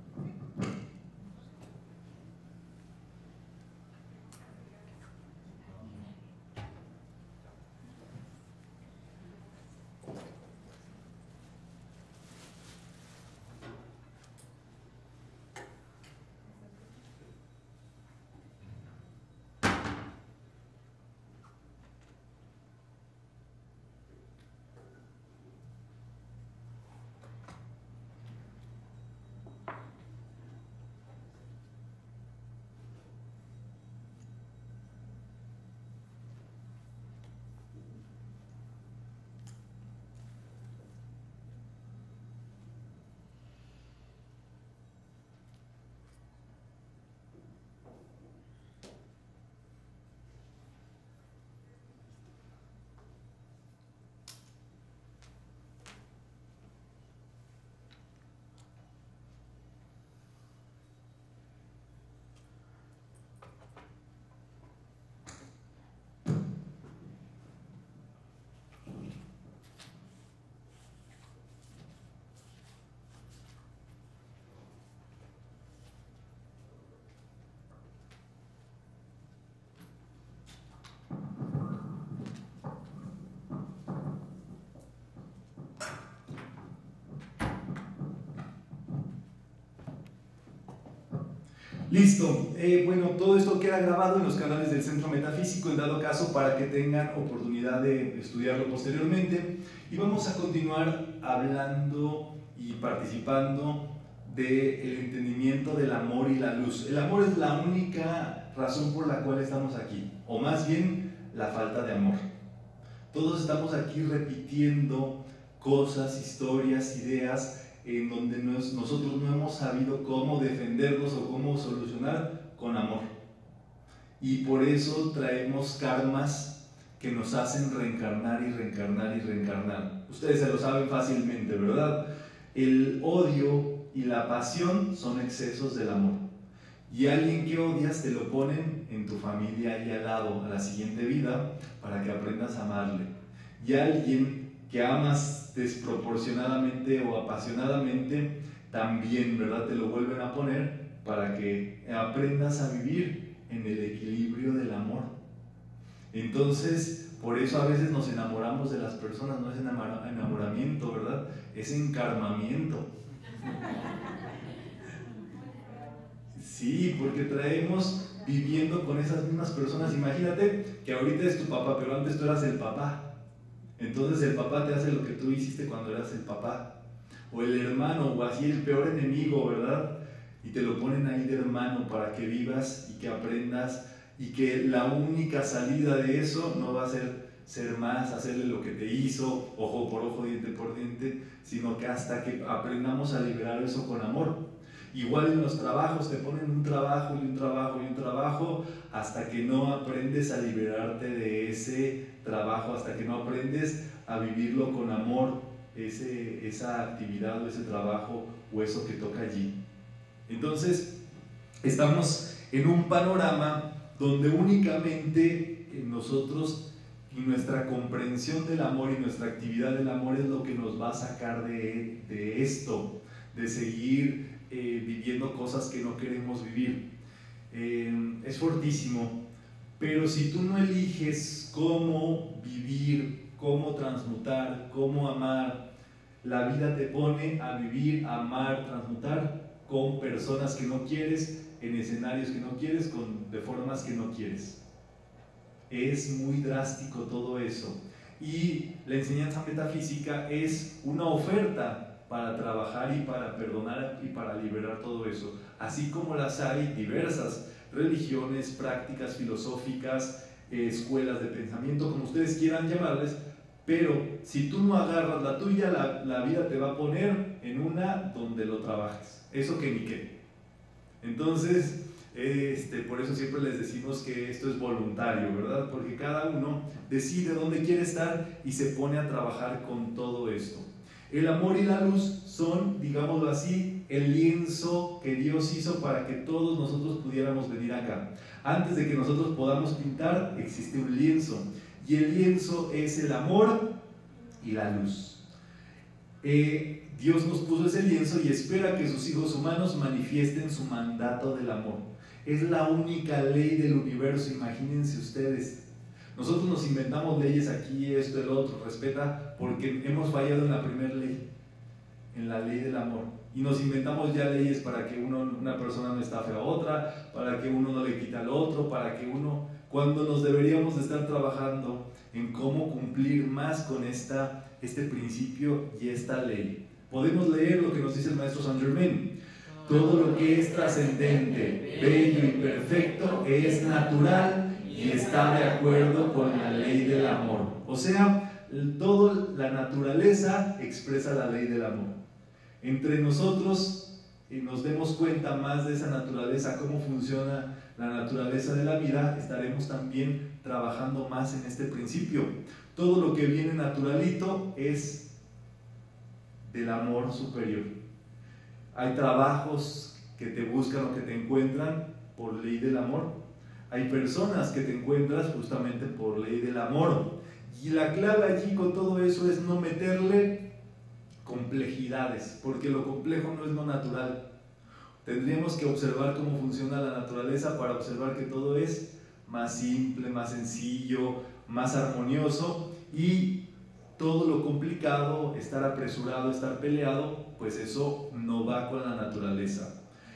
Listo, eh, bueno, todo esto queda grabado en los canales del Centro Metafísico, en dado caso para que tengan oportunidad de estudiarlo posteriormente. Y vamos a continuar hablando y participando del entendimiento del amor y la luz. El amor es la única razón por la cual estamos aquí, o más bien la falta de amor. Todos estamos aquí repitiendo cosas, historias, ideas, en donde nos, nosotros no hemos sabido cómo defendernos o cómo solucionar con amor. Y por eso traemos karmas que nos hacen reencarnar y reencarnar y reencarnar. Ustedes se lo saben fácilmente, ¿verdad? El odio y la pasión son excesos del amor. Y alguien que odias te lo ponen en tu familia ahí al lado, a la siguiente vida, para que aprendas a amarle. Y alguien que amas desproporcionadamente o apasionadamente también, ¿verdad? Te lo vuelven a poner para que aprendas a vivir en el equilibrio del amor. Entonces, por eso a veces nos enamoramos de las personas, no es enamoramiento, ¿verdad? Es encarmamiento. Sí, porque traemos viviendo con esas mismas personas. Imagínate que ahorita es tu papá, pero antes tú eras el papá. Entonces el papá te hace lo que tú hiciste cuando eras el papá. O el hermano, o así el peor enemigo, ¿verdad? Y te lo ponen ahí de hermano para que vivas y que aprendas, y que la única salida de eso no va a ser ser más, hacerle lo que te hizo, ojo por ojo, diente por diente, sino que hasta que aprendamos a liberar eso con amor. Igual en los trabajos, te ponen un trabajo y un trabajo y un trabajo, hasta que no aprendes a liberarte de ese trabajo, hasta que no aprendes a vivirlo con amor, ese, esa actividad o ese trabajo o eso que toca allí. Entonces, estamos en un panorama donde únicamente nosotros y nuestra comprensión del amor y nuestra actividad del amor es lo que nos va a sacar de, de esto, de seguir eh, viviendo cosas que no queremos vivir. Eh, es fortísimo, pero si tú no eliges cómo vivir, cómo transmutar, cómo amar, la vida te pone a vivir, amar, transmutar con personas que no quieres, en escenarios que no quieres, con, de formas que no quieres. Es muy drástico todo eso. Y la enseñanza metafísica es una oferta para trabajar y para perdonar y para liberar todo eso. Así como las hay diversas religiones, prácticas filosóficas, eh, escuelas de pensamiento, como ustedes quieran llamarles, pero si tú no agarras la tuya, la, la vida te va a poner en una donde lo trabajes. Eso que ni qué. Entonces, Este, por eso siempre les decimos que esto es voluntario, ¿verdad? Porque cada uno decide dónde quiere estar y se pone a trabajar con todo esto. El amor y la luz son, digámoslo así, el lienzo que Dios hizo para que todos nosotros pudiéramos venir acá. Antes de que nosotros podamos pintar, existe un lienzo, y el lienzo es el amor y la luz. Eh, Dios nos puso ese lienzo y espera que sus hijos humanos manifiesten su mandato del amor. Es la única ley del universo, imagínense ustedes. Nosotros nos inventamos leyes aquí, esto, el otro, respeta, porque hemos fallado en la primera ley, en la ley del amor. Y nos inventamos ya leyes para que uno, una persona no estafe a otra, para que uno no le quite al otro, para que uno, cuando nos deberíamos de estar trabajando en cómo cumplir más con esta, este principio y esta ley. Podemos leer lo que nos dice el maestro Saint Germain. Todo lo que es trascendente, bello y perfecto es natural y está de acuerdo con la ley del amor. O sea, toda la naturaleza expresa la ley del amor. Entre nosotros y nos demos cuenta más de esa naturaleza, cómo funciona la naturaleza de la vida, estaremos también trabajando más en este principio. Todo lo que viene naturalito es del amor superior. Hay trabajos que te buscan o que te encuentran por ley del amor. Hay personas que te encuentras justamente por ley del amor. Y la clave allí con todo eso es no meterle complejidades, porque lo complejo no es lo natural. Tendríamos que observar cómo funciona la naturaleza para observar que todo es más simple, más sencillo, más armonioso, y todo lo complicado, estar apresurado, estar peleado, pues eso no va con la naturaleza.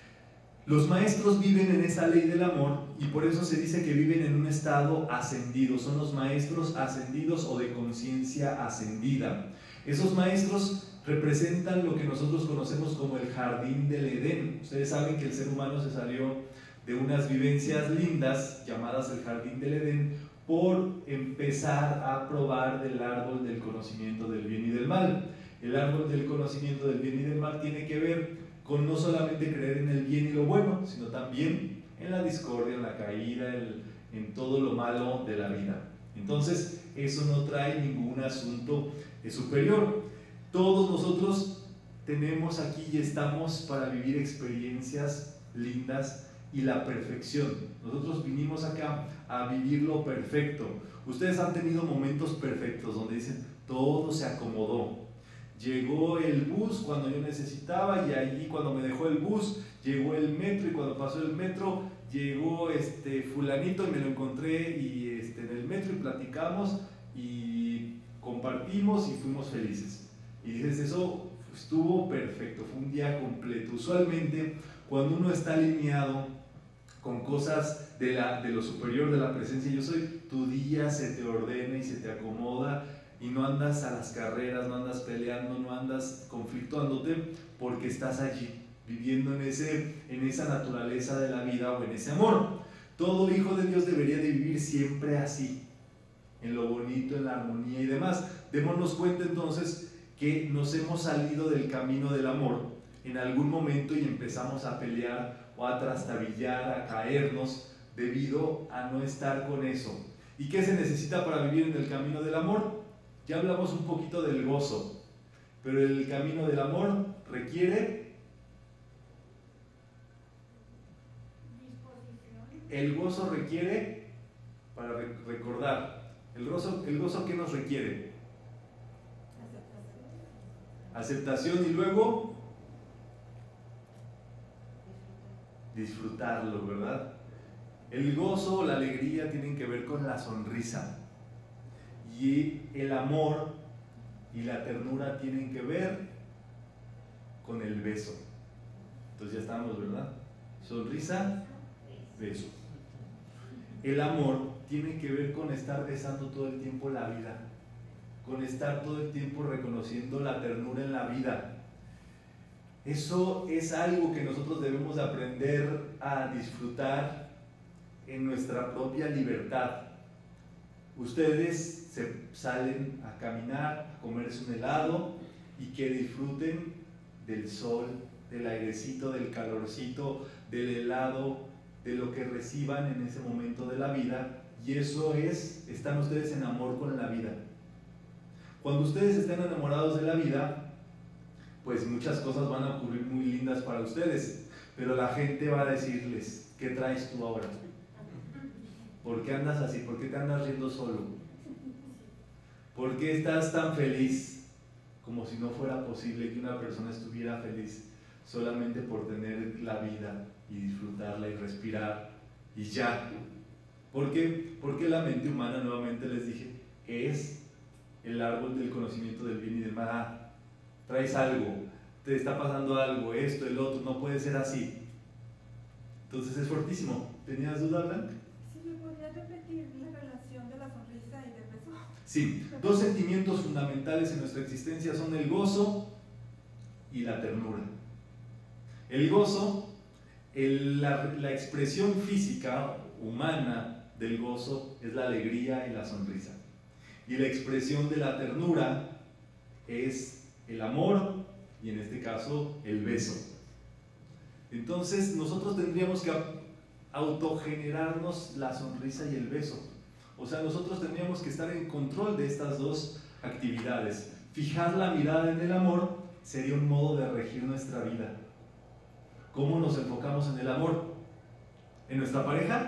Los maestros viven en esa ley del amor y por eso se dice que viven en un estado ascendido. Son los maestros ascendidos o de conciencia ascendida. Esos maestros representan lo que nosotros conocemos como el jardín del Edén. Ustedes saben que el ser humano se salió de unas vivencias lindas llamadas el jardín del Edén por empezar a probar del árbol del conocimiento del bien y del mal. El árbol del conocimiento del bien y del mal tiene que ver con no solamente creer en el bien y lo bueno, sino también en la discordia, en la caída, en, en todo lo malo de la vida. Entonces, eso no trae ningún asunto superior. Todos nosotros tenemos aquí y estamos para vivir experiencias lindas y la perfección. Nosotros vinimos acá a vivir lo perfecto. Ustedes han tenido momentos perfectos donde dicen, todo se acomodó. llegó el bus cuando yo necesitaba y allí cuando me dejó el bus, llegó el metro y cuando pasó el metro, llegó este fulanito y me lo encontré y este, en el metro y platicamos y compartimos y fuimos felices. Y dices, eso estuvo perfecto, fue un día completo. Usualmente cuando uno está alineado con cosas de, la, de lo superior de la presencia yo soy, tu día se te ordena y se te acomoda y no andas a las carreras, no andas peleando, no andas conflictuándote porque estás allí, viviendo en, ese, en esa naturaleza de la vida o en ese amor. Todo hijo de Dios debería de vivir siempre así, en lo bonito, en la armonía y demás. Démonos cuenta entonces que nos hemos salido del camino del amor en algún momento y empezamos a pelear o a trastabillar, a caernos debido a no estar con eso. ¿Y qué se necesita para vivir en el camino del amor? Ya hablamos un poquito del gozo, pero el camino del amor requiere disposición. el gozo requiere, para recordar, el gozo, el gozo ¿qué nos requiere? Aceptación y luego disfrutarlo, ¿verdad? El gozo o la alegría tienen que ver con la sonrisa y el amor y la ternura tienen que ver con el beso. Entonces ya estamos, ¿verdad? Sonrisa, beso. El amor tiene que ver con estar besando todo el tiempo la vida, con estar todo el tiempo reconociendo la ternura en la vida. Eso es algo que nosotros debemos aprender a disfrutar en nuestra propia libertad. Ustedes se salen a caminar, a comerse un helado y que disfruten del sol, del airecito, del calorcito, del helado, de lo que reciban en ese momento de la vida, y eso es, están ustedes en amor con la vida. Cuando ustedes estén enamorados de la vida, pues muchas cosas van a ocurrir muy lindas para ustedes, pero la gente va a decirles, ¿qué traes tú ahora? ¿Por qué andas así? ¿Por qué te andas riendo solo? ¿Por qué estás tan feliz? Como si no fuera posible que una persona estuviera feliz solamente por tener la vida y disfrutarla y respirar y ya. ¿Por qué? Porque la mente humana, nuevamente les dije, es el árbol del conocimiento del bien y del mal. Ah, traes algo, te está pasando algo, esto, el otro, no puede ser así. Entonces es fuertísimo. ¿Tenías duda, Blanca? Sí, ¿me podrías repetir la relación de la sonrisa y del beso? Sí, dos sentimientos fundamentales en nuestra existencia son el gozo y la ternura. El gozo, el, la, la expresión física humana del gozo es la alegría y la sonrisa. Y la expresión de la ternura es el amor y en este caso el beso. Entonces nosotros tendríamos que autogenerarnos la sonrisa y el beso. O sea, nosotros tendríamos que estar en control de estas dos actividades. Fijar la mirada en el amor sería un modo de regir nuestra vida. ¿Cómo nos enfocamos en el amor? ¿En nuestra pareja?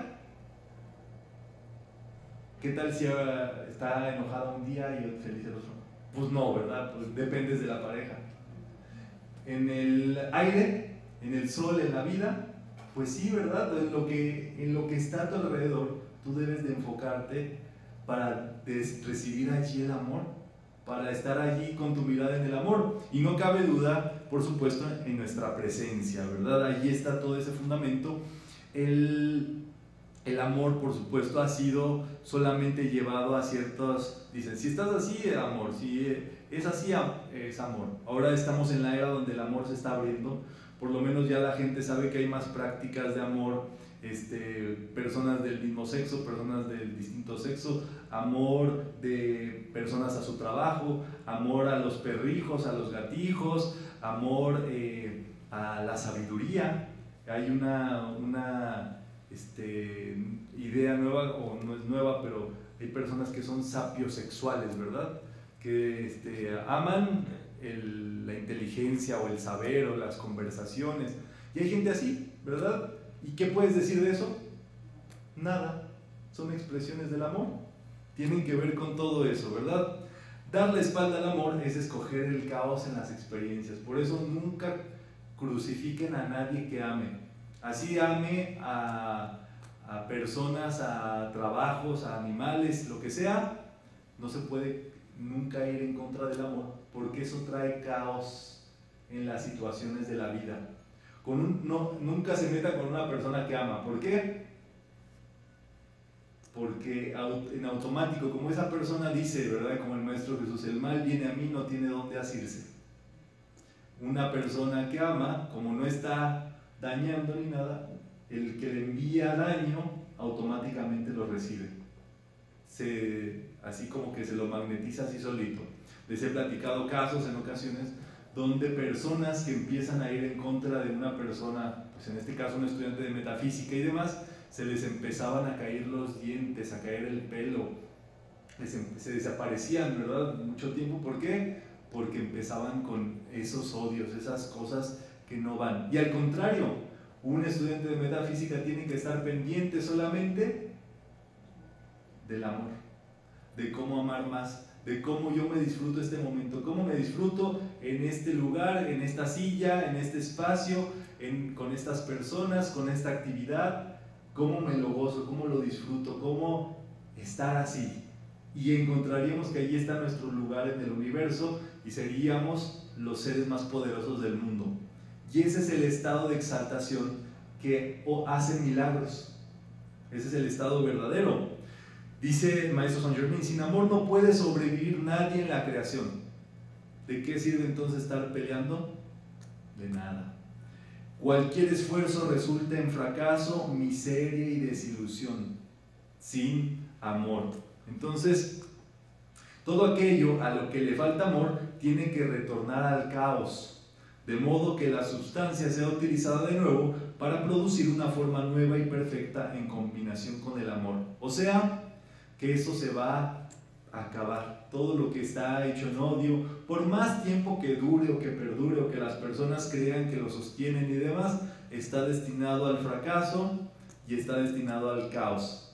¿Qué tal si está enojada un día y feliz el otro? Pues no, ¿verdad? Pues dependes de la pareja. En el aire, en el sol, en la vida, pues sí, ¿verdad? En lo que, en lo que está a tu alrededor, tú debes de enfocarte para recibir allí el amor, para estar allí con tu mirada en el amor. Y no cabe duda, por supuesto, en nuestra presencia, ¿verdad? Allí está todo ese fundamento. El, el amor, por supuesto, ha sido solamente llevado a ciertos... Dicen, si estás así, es amor. Si es así, es amor. Ahora estamos en la era donde el amor se está abriendo. Por lo menos ya la gente sabe que hay más prácticas de amor. Este, personas del mismo sexo, personas del distinto sexo, amor de personas a su trabajo, amor a los perrijos, a los gatijos, amor eh, a la sabiduría. Hay una, una este, idea nueva, o no es nueva, pero hay personas que son sapiosexuales, ¿verdad? Que este, aman el, la inteligencia o el saber o las conversaciones. Y hay gente así, ¿verdad? ¿Y qué puedes decir de eso? Nada. Son expresiones del amor. Tienen que ver con todo eso, ¿verdad? Dar la espalda al amor es escoger el caos en las experiencias. Por eso nunca crucifiquen a nadie que ame. Así ame a, a personas, a trabajos, a animales, lo que sea, no se puede nunca ir en contra del amor, porque eso trae caos en las situaciones de la vida. Con un, no, nunca se meta con una persona que ama. ¿Por qué? Porque en automático, como esa persona dice, ¿verdad? Como el Maestro Jesús, el mal viene a mí, no tiene dónde asirse. Una persona que ama, como no está dañando ni nada, el que le envía daño automáticamente lo recibe. Se, así como que se lo magnetiza así solito. Les he platicado casos en ocasiones donde personas que empiezan a ir en contra de una persona, pues en este caso un estudiante de metafísica y demás, se les empezaban a caer los dientes, a caer el pelo, les, se desaparecían, ¿verdad? Mucho tiempo. ¿Por qué? Porque empezaban con esos odios, esas cosas que no van. Y al contrario, un estudiante de metafísica tiene que estar pendiente solamente del amor, de cómo amar más, de cómo yo me disfruto este momento, cómo me disfruto en este lugar, en esta silla, en este espacio, en, con estas personas, con esta actividad, cómo me lo gozo, cómo lo disfruto, cómo estar así. Y encontraríamos que allí está nuestro lugar en el universo y seríamos los seres más poderosos del mundo. Y ese es el estado de exaltación que hace milagros. Ese es el estado verdadero. Dice el Maestro Saint Germain, sin amor no puede sobrevivir nadie en la creación. ¿De qué sirve entonces estar peleando? De nada. Cualquier esfuerzo resulta en fracaso, miseria y desilusión, sin amor. Entonces, todo aquello a lo que le falta amor tiene que retornar al caos, de modo que la sustancia sea utilizada de nuevo para producir una forma nueva y perfecta en combinación con el amor. O sea, que eso se va a acabar. Todo lo que está hecho en odio, por más tiempo que dure o que perdure o que las personas crean que lo sostienen y demás, está destinado al fracaso y está destinado al caos.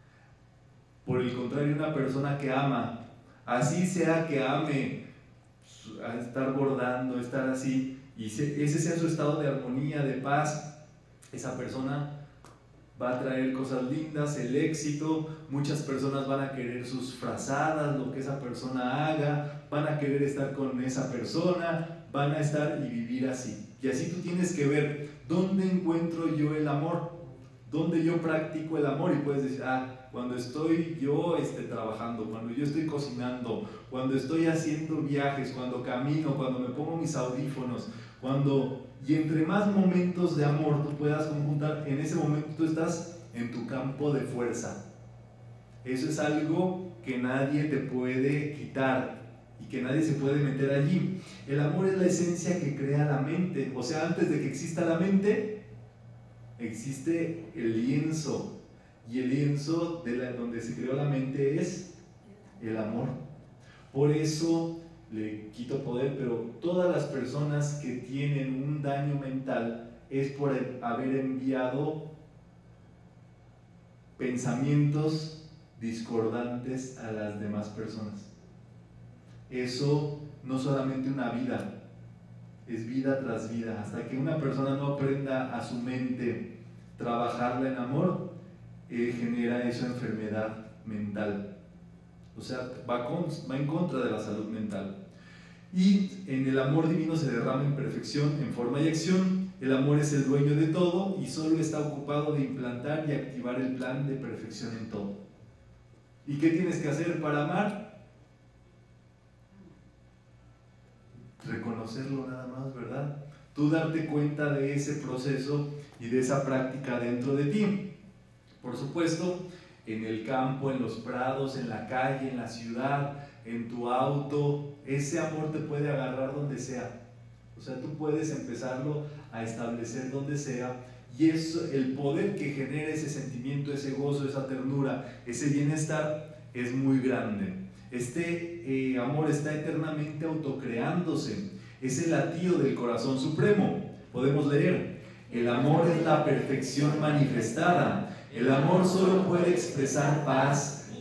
Por el contrario, una persona que ama, así sea que ame a estar bordando, estar así, y ese sea su estado de armonía, de paz, esa persona va a traer cosas lindas, el éxito. Muchas personas van a querer sus frazadas, lo que esa persona haga, van a querer estar con esa persona, van a estar y vivir así. Y así tú tienes que ver, ¿dónde encuentro yo el amor? ¿Dónde yo practico el amor? Y puedes decir, ah, cuando estoy yo este, trabajando, cuando yo estoy cocinando, cuando estoy haciendo viajes, cuando camino, cuando me pongo mis audífonos, cuando... Y entre más momentos de amor tú puedas conjuntar, en ese momento tú estás en tu campo de fuerza. Eso es algo que nadie te puede quitar y que nadie se puede meter allí. El amor es la esencia que crea la mente. O sea, antes de que exista la mente, existe el lienzo. Y el lienzo de la, donde se creó la mente es el amor. Por eso le quito poder, pero todas las personas que tienen un daño mental es por haber enviado pensamientos discordantes a las demás personas. Eso no solamente una vida, es vida tras vida. Hasta que una persona no aprenda a su mente trabajarla en amor, eh, genera eso enfermedad mental. O sea, va, con, va en contra de la salud mental. Y en el amor divino se derrama en perfección, en forma y acción. El amor es el dueño de todo y solo está ocupado de implantar y activar el plan de perfección en todo. ¿Y qué tienes que hacer para amar? Reconocerlo nada más, ¿verdad? Tú darte cuenta de ese proceso y de esa práctica dentro de ti. Por supuesto, en el campo, en los prados, en la calle, en la ciudad, en tu auto, ese amor te puede agarrar donde sea. O sea, tú puedes empezarlo a establecer donde sea, y eso, el poder que genera ese sentimiento, ese gozo, esa ternura, ese bienestar es muy grande. Este eh, amor está eternamente autocreándose, es el latido del corazón supremo. Podemos leer, el amor es la perfección manifestada. El amor solo puede expresar paz,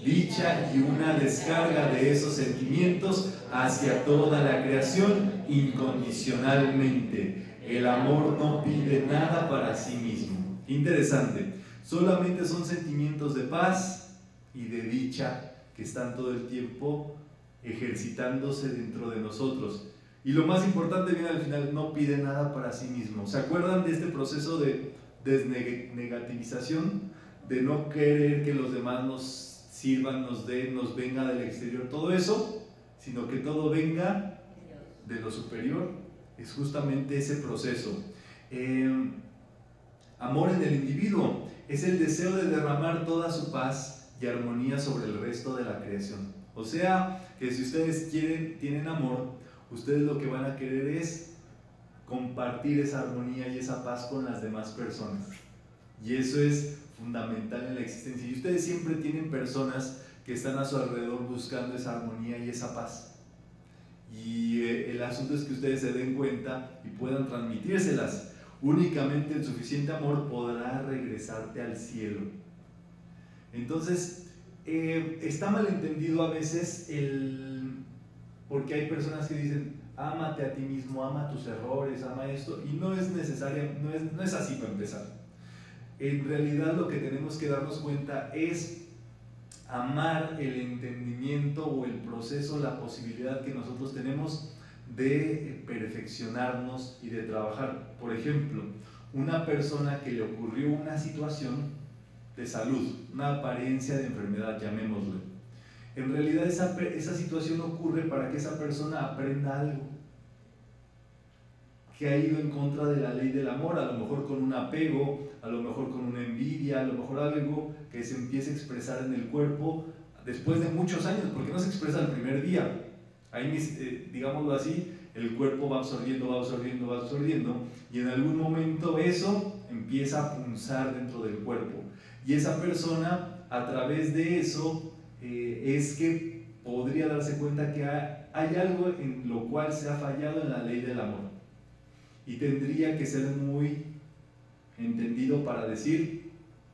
dicha y una descarga de esos sentimientos hacia toda la creación incondicionalmente. El amor no pide nada para sí mismo. Interesante. Solamente son sentimientos de paz y de dicha que están todo el tiempo ejercitándose dentro de nosotros. Y lo más importante viene al final, no pide nada para sí mismo. ¿Se acuerdan de este proceso de desnegativización? De no querer que los demás nos sirvan, nos den, nos venga del exterior, todo eso, sino que todo venga de lo superior. Es justamente ese proceso. Eh, amor en el individuo es el deseo de derramar toda su paz y armonía sobre el resto de la creación. O sea, que si ustedes quieren, tienen amor, ustedes lo que van a querer es compartir esa armonía y esa paz con las demás personas. Y eso es fundamental en la existencia. Y ustedes siempre tienen personas que están a su alrededor buscando esa armonía y esa paz. Y eh, el asunto es que ustedes se den cuenta y puedan transmitírselas. Únicamente el suficiente amor podrá regresarte al cielo. Entonces, eh, está malentendido a veces el... porque hay personas que dicen, ámate a ti mismo, ama tus errores, ama esto, y no es necesario, no es, no es así para empezar. En realidad lo que tenemos que darnos cuenta es amar el entendimiento o el proceso, la posibilidad que nosotros tenemos de perfeccionarnos y de trabajar. Por ejemplo, una persona que le ocurrió una situación de salud, una apariencia de enfermedad, llamémosle. En realidad esa, esa situación ocurre para que esa persona aprenda algo que ha ido en contra de la ley del amor, a lo mejor con un apego, a lo mejor con una envidia, a lo mejor algo que se empieza a expresar en el cuerpo después de muchos años, porque no se expresa el primer día. Ahí, eh, digámoslo así, el cuerpo va absorbiendo, va absorbiendo, va absorbiendo, y en algún momento eso empieza a punzar dentro del cuerpo. Y esa persona, a través de eso, eh, es que podría darse cuenta que hay, hay algo en lo cual se ha fallado en la ley del amor. Y tendría que ser muy entendido para decir,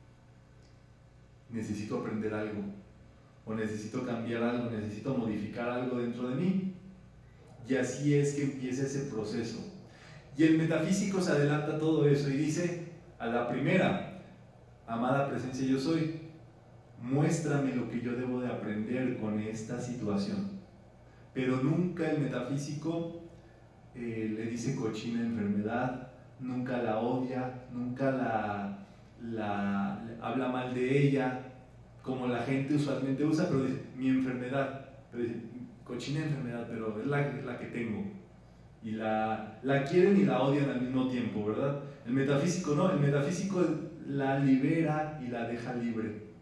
necesito aprender algo, o necesito cambiar algo, necesito modificar algo dentro de mí. Y así es que empieza ese proceso. Y el metafísico se adelanta a todo eso y dice, a la primera, amada presencia yo soy, muéstrame lo que yo debo de aprender con esta situación. Pero nunca el metafísico eh, le dice cochina enfermedad, nunca la odia, nunca la, la, la habla mal de ella, como la gente usualmente usa, pero dice mi enfermedad, pero dice cochina enfermedad, pero es la, la que tengo. Y la, la quieren y la odian al mismo tiempo, ¿verdad? El metafísico no, el metafísico la libera y la deja libre.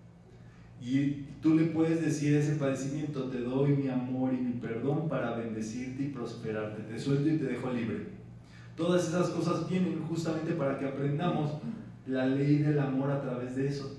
Y tú le puedes decir a ese padecimiento, te doy mi amor y mi perdón para bendecirte y prosperarte, te suelto y te dejo libre. Todas esas cosas vienen justamente para que aprendamos la ley del amor a través de eso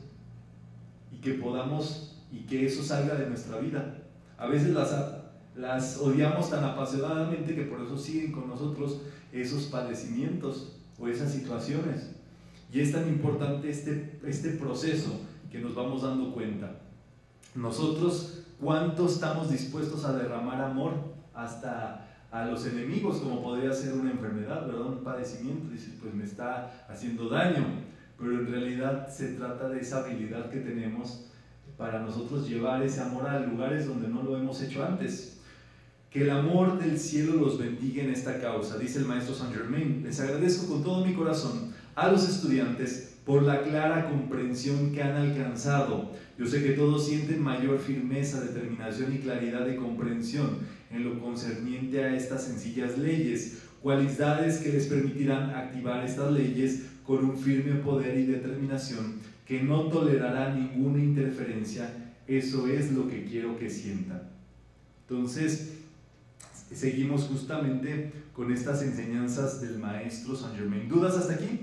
y que podamos, y que eso salga de nuestra vida. A veces las, las odiamos tan apasionadamente que por eso siguen con nosotros esos padecimientos o esas situaciones. Y es tan importante este, este proceso que nos vamos dando cuenta. Nosotros, ¿cuánto estamos dispuestos a derramar amor hasta a los enemigos, como podría ser una enfermedad, ¿verdad? Un padecimiento? Dices, pues me está haciendo daño, pero en realidad se trata de esa habilidad que tenemos para nosotros llevar ese amor a lugares donde no lo hemos hecho antes. Que el amor del cielo los bendiga en esta causa, dice el maestro Saint Germain. Les agradezco con todo mi corazón a los estudiantes por la clara comprensión que han alcanzado. Yo sé que todos sienten mayor firmeza, determinación y claridad de comprensión en lo concerniente a estas sencillas leyes, cualidades que les permitirán activar estas leyes con un firme poder y determinación que no tolerará ninguna interferencia. Eso es lo que quiero que sientan. Entonces, seguimos justamente con estas enseñanzas del maestro Saint Germain. ¿Dudas hasta aquí?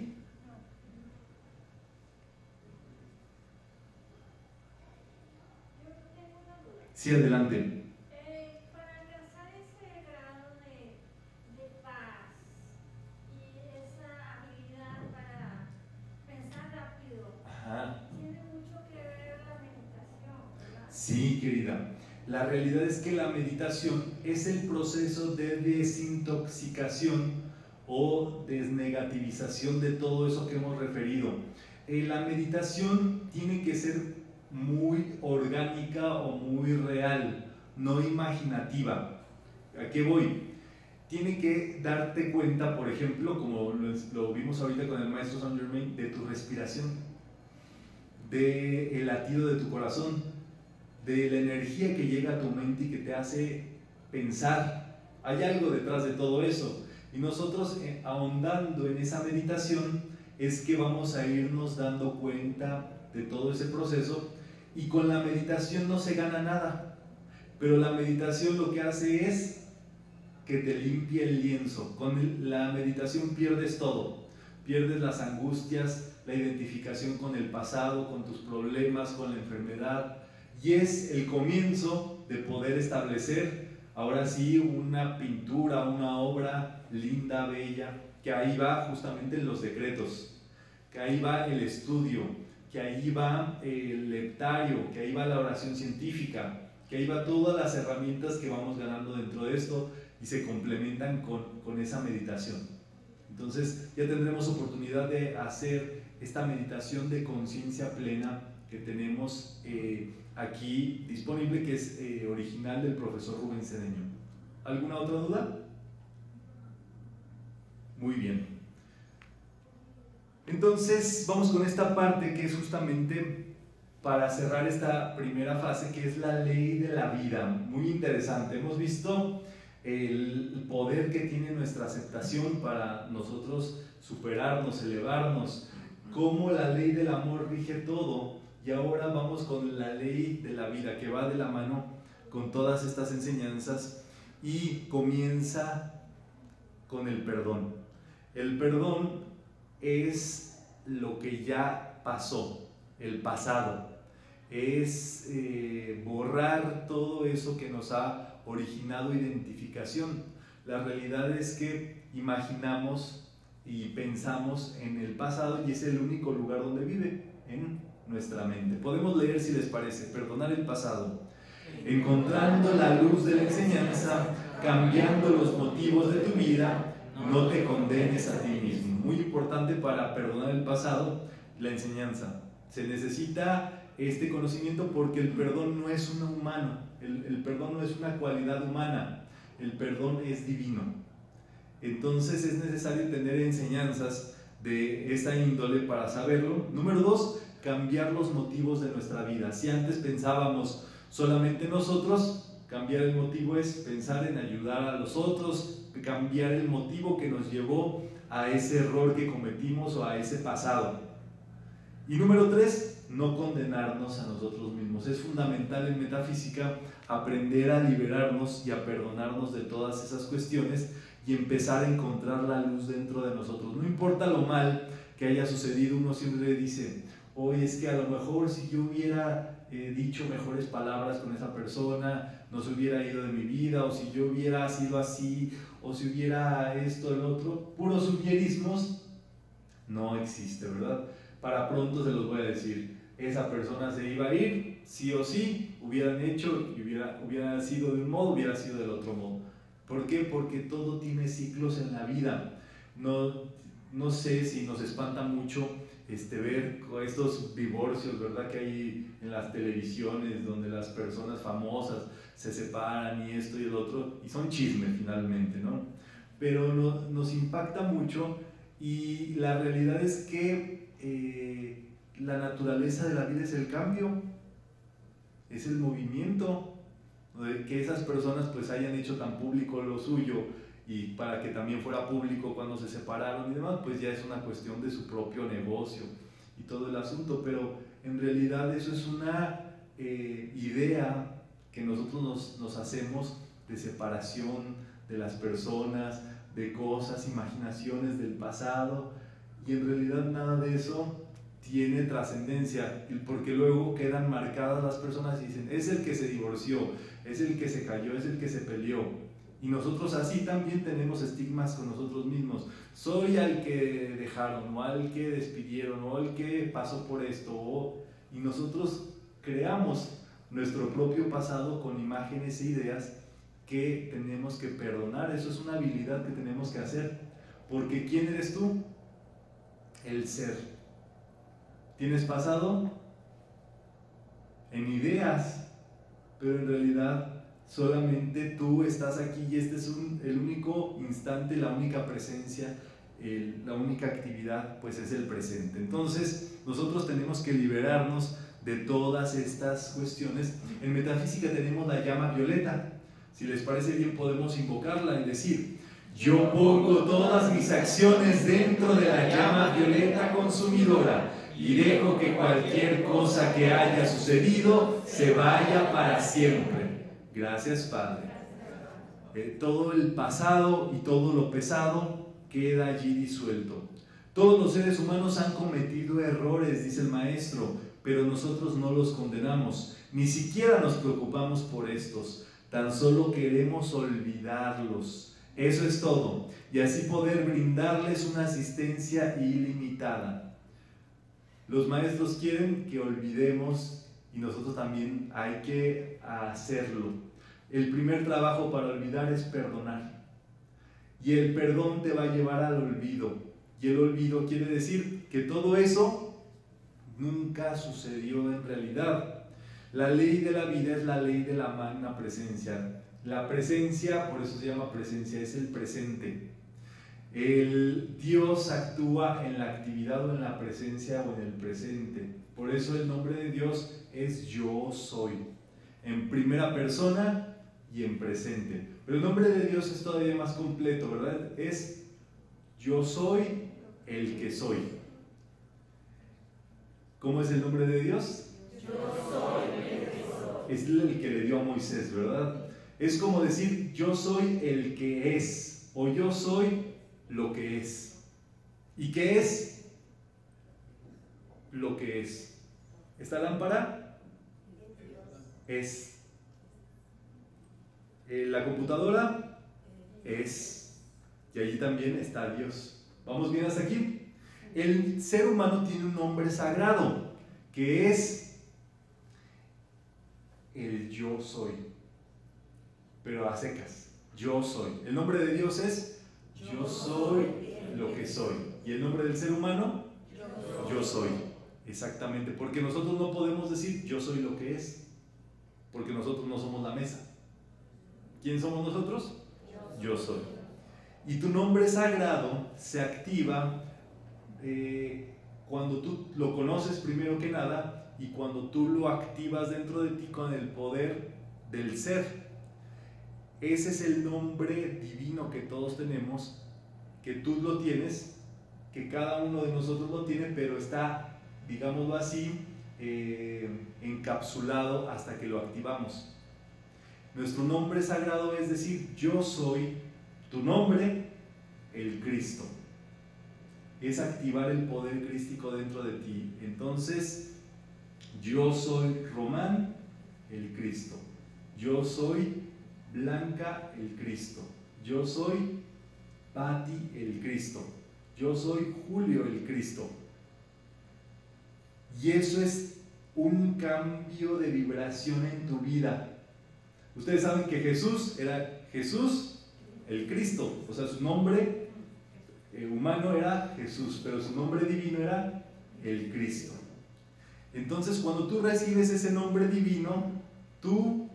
Sí, adelante. Eh, para alcanzar ese grado de, de paz y esa habilidad para pensar rápido, Ajá. tiene mucho que ver la meditación, ¿verdad? Sí, Sí, querida. La realidad es que la meditación es el proceso de desintoxicación o desnegativización de todo eso que hemos referido. Eh, la meditación tiene que ser muy orgánica o muy real, no imaginativa. ¿A qué voy? Tiene que darte cuenta, por ejemplo, como lo, lo vimos ahorita con el maestro Saint Germain, de tu respiración, del latido de tu corazón, de la energía que llega a tu mente y que te hace pensar. Hay algo detrás de todo eso. Y nosotros, eh, ahondando en esa meditación, es que vamos a irnos dando cuenta de todo ese proceso. Y con la meditación no se gana nada, pero la meditación lo que hace es que te limpie el lienzo. Con la meditación pierdes todo, pierdes las angustias, la identificación con el pasado, con tus problemas, con la enfermedad, y es el comienzo de poder establecer ahora sí una pintura, una obra linda, bella, que ahí va justamente los decretos, que ahí va el estudio, que ahí va el leptario, que ahí va la oración científica, que ahí va todas las herramientas que vamos ganando dentro de esto y se complementan con, con esa meditación. Entonces ya tendremos oportunidad de hacer esta meditación de conciencia plena que tenemos eh, aquí disponible, que es eh, original del profesor Rubén Cedeño. ¿Alguna otra duda? Muy bien. Entonces vamos con esta parte que es justamente para cerrar esta primera fase, que es la ley de la vida. Muy interesante. Hemos visto el poder que tiene nuestra aceptación para nosotros superarnos, elevarnos, cómo la ley del amor rige todo. Y ahora vamos con la ley de la vida, que va de la mano con todas estas enseñanzas y comienza con el perdón. El perdón es lo que ya pasó, el pasado. Es eh, borrar todo eso que nos ha originado identificación. La realidad es que imaginamos y pensamos en el pasado y es el único lugar donde vive, en nuestra mente. Podemos leer, si les parece, perdonar el pasado, encontrando la luz de la enseñanza, cambiando los motivos de tu vida, no te condenes a ti mismo. Muy importante para perdonar el pasado, la enseñanza. Se necesita este conocimiento porque el perdón no es un humano, el, el perdón no es una cualidad humana, el perdón es divino. Entonces es necesario tener enseñanzas de esta índole para saberlo. Número dos, cambiar los motivos de nuestra vida. Si antes pensábamos solamente nosotros, cambiar el motivo es pensar en ayudar a los otros, cambiar el motivo que nos llevó a ese error que cometimos o a ese pasado. Y número tres, no condenarnos a nosotros mismos. Es fundamental en metafísica aprender a liberarnos y a perdonarnos de todas esas cuestiones y empezar a encontrar la luz dentro de nosotros. No importa lo mal que haya sucedido, uno siempre dice, oye, es que a lo mejor si yo hubiera eh, dicho mejores palabras con esa persona, no se hubiera ido de mi vida, o si yo hubiera sido así, o si hubiera esto, el otro. Puros hubierismos no existe, ¿verdad? Para pronto se los voy a decir, esa persona se iba a ir, sí o sí, hubieran hecho, y hubiera, hubiera sido de un modo, hubiera sido del otro modo. ¿Por qué? Porque todo tiene ciclos en la vida. No, no sé si nos espanta mucho este, ver estos divorcios, ¿verdad? Que hay en las televisiones donde las personas famosas se separan y esto y el otro, y son chismes finalmente, ¿no? Pero no, nos impacta mucho y la realidad es que eh, la naturaleza de la vida es el cambio, es el movimiento. De que esas personas pues hayan hecho tan público lo suyo y para que también fuera público cuando se separaron y demás, pues ya es una cuestión de su propio negocio y todo el asunto, pero en realidad eso es una eh, idea que nosotros nos, nos hacemos de separación de las personas, de cosas, imaginaciones del pasado, y en realidad nada de eso tiene trascendencia, porque luego quedan marcadas las personas y dicen, es el que se divorció, es el que se cayó, es el que se peleó. Y nosotros así también tenemos estigmas con nosotros mismos. Soy al que dejaron, o al que despidieron, o al que pasó por esto. O, y nosotros creamos nuestro propio pasado con imágenes e ideas que tenemos que perdonar. Eso es una habilidad que tenemos que hacer, porque ¿quién eres tú? El ser. ¿Tienes pasado? En ideas, pero en realidad solamente tú estás aquí y este es un, el único instante, la única presencia, el, la única actividad, pues es el presente. Entonces nosotros tenemos que liberarnos de todas estas cuestiones. En metafísica tenemos la llama violeta. Si les parece bien, podemos invocarla y decir: yo pongo todas mis acciones dentro de la llama violeta consumidora y dejo que cualquier cosa que haya sucedido se vaya para siempre. Gracias, Padre. Eh, todo el pasado y todo lo pesado queda allí disuelto. Todos los seres humanos han cometido errores, dice el maestro, pero nosotros no los condenamos, ni siquiera nos preocupamos por estos. Tan solo queremos olvidarlos. Eso es todo. Y así poder brindarles una asistencia ilimitada. Los maestros quieren que olvidemos y nosotros también hay que hacerlo. El primer trabajo para olvidar es perdonar. Y el perdón te va a llevar al olvido. Y el olvido quiere decir que todo eso nunca sucedió en realidad. La ley de la vida es la ley de la magna presencia. La presencia, por eso se llama presencia, es el presente. El Dios actúa en la actividad o en la presencia o en el presente. Por eso el nombre de Dios es Yo Soy, en primera persona y en presente. Pero el nombre de Dios es todavía más completo, ¿verdad? Es Yo Soy el que soy. ¿Cómo es el nombre de Dios? Yo soy el que soy. Es el que le dio a Moisés, ¿verdad? Es como decir, yo soy el que es, o yo soy lo que es. ¿Y qué es? Lo que es. ¿Esta lámpara? Es. Eh, ¿La computadora? Es. Y allí también está Dios. ¿Vamos bien hasta aquí? El ser humano tiene un nombre sagrado, que es el yo soy, pero a secas. Yo soy. El nombre de Dios es yo soy lo que soy. ¿Y el nombre del ser humano? Yo soy. Exactamente, porque nosotros no podemos decir yo soy lo que es, porque nosotros no somos la mesa. ¿Quién somos nosotros? Yo soy. Y tu nombre sagrado se activa eh, cuando tú lo conoces primero que nada, y cuando tú lo activas dentro de ti con el poder del ser. Ese es el nombre divino que todos tenemos, que tú lo tienes, que cada uno de nosotros lo tiene, pero está, digámoslo así, eh, encapsulado hasta que lo activamos. Nuestro nombre sagrado es decir, yo soy tu nombre, el Cristo. Es activar el poder crístico dentro de ti. Entonces, yo soy Román, el Cristo. Yo soy Blanca, el Cristo. Yo soy Patti, el Cristo. Yo soy Julio, el Cristo. Y eso es un cambio de vibración en tu vida. Ustedes saben que Jesús era Jesús, el Cristo. O sea, su nombre eh, humano era Jesús, pero su nombre divino era el Cristo. Entonces, cuando tú recibes ese nombre divino, tú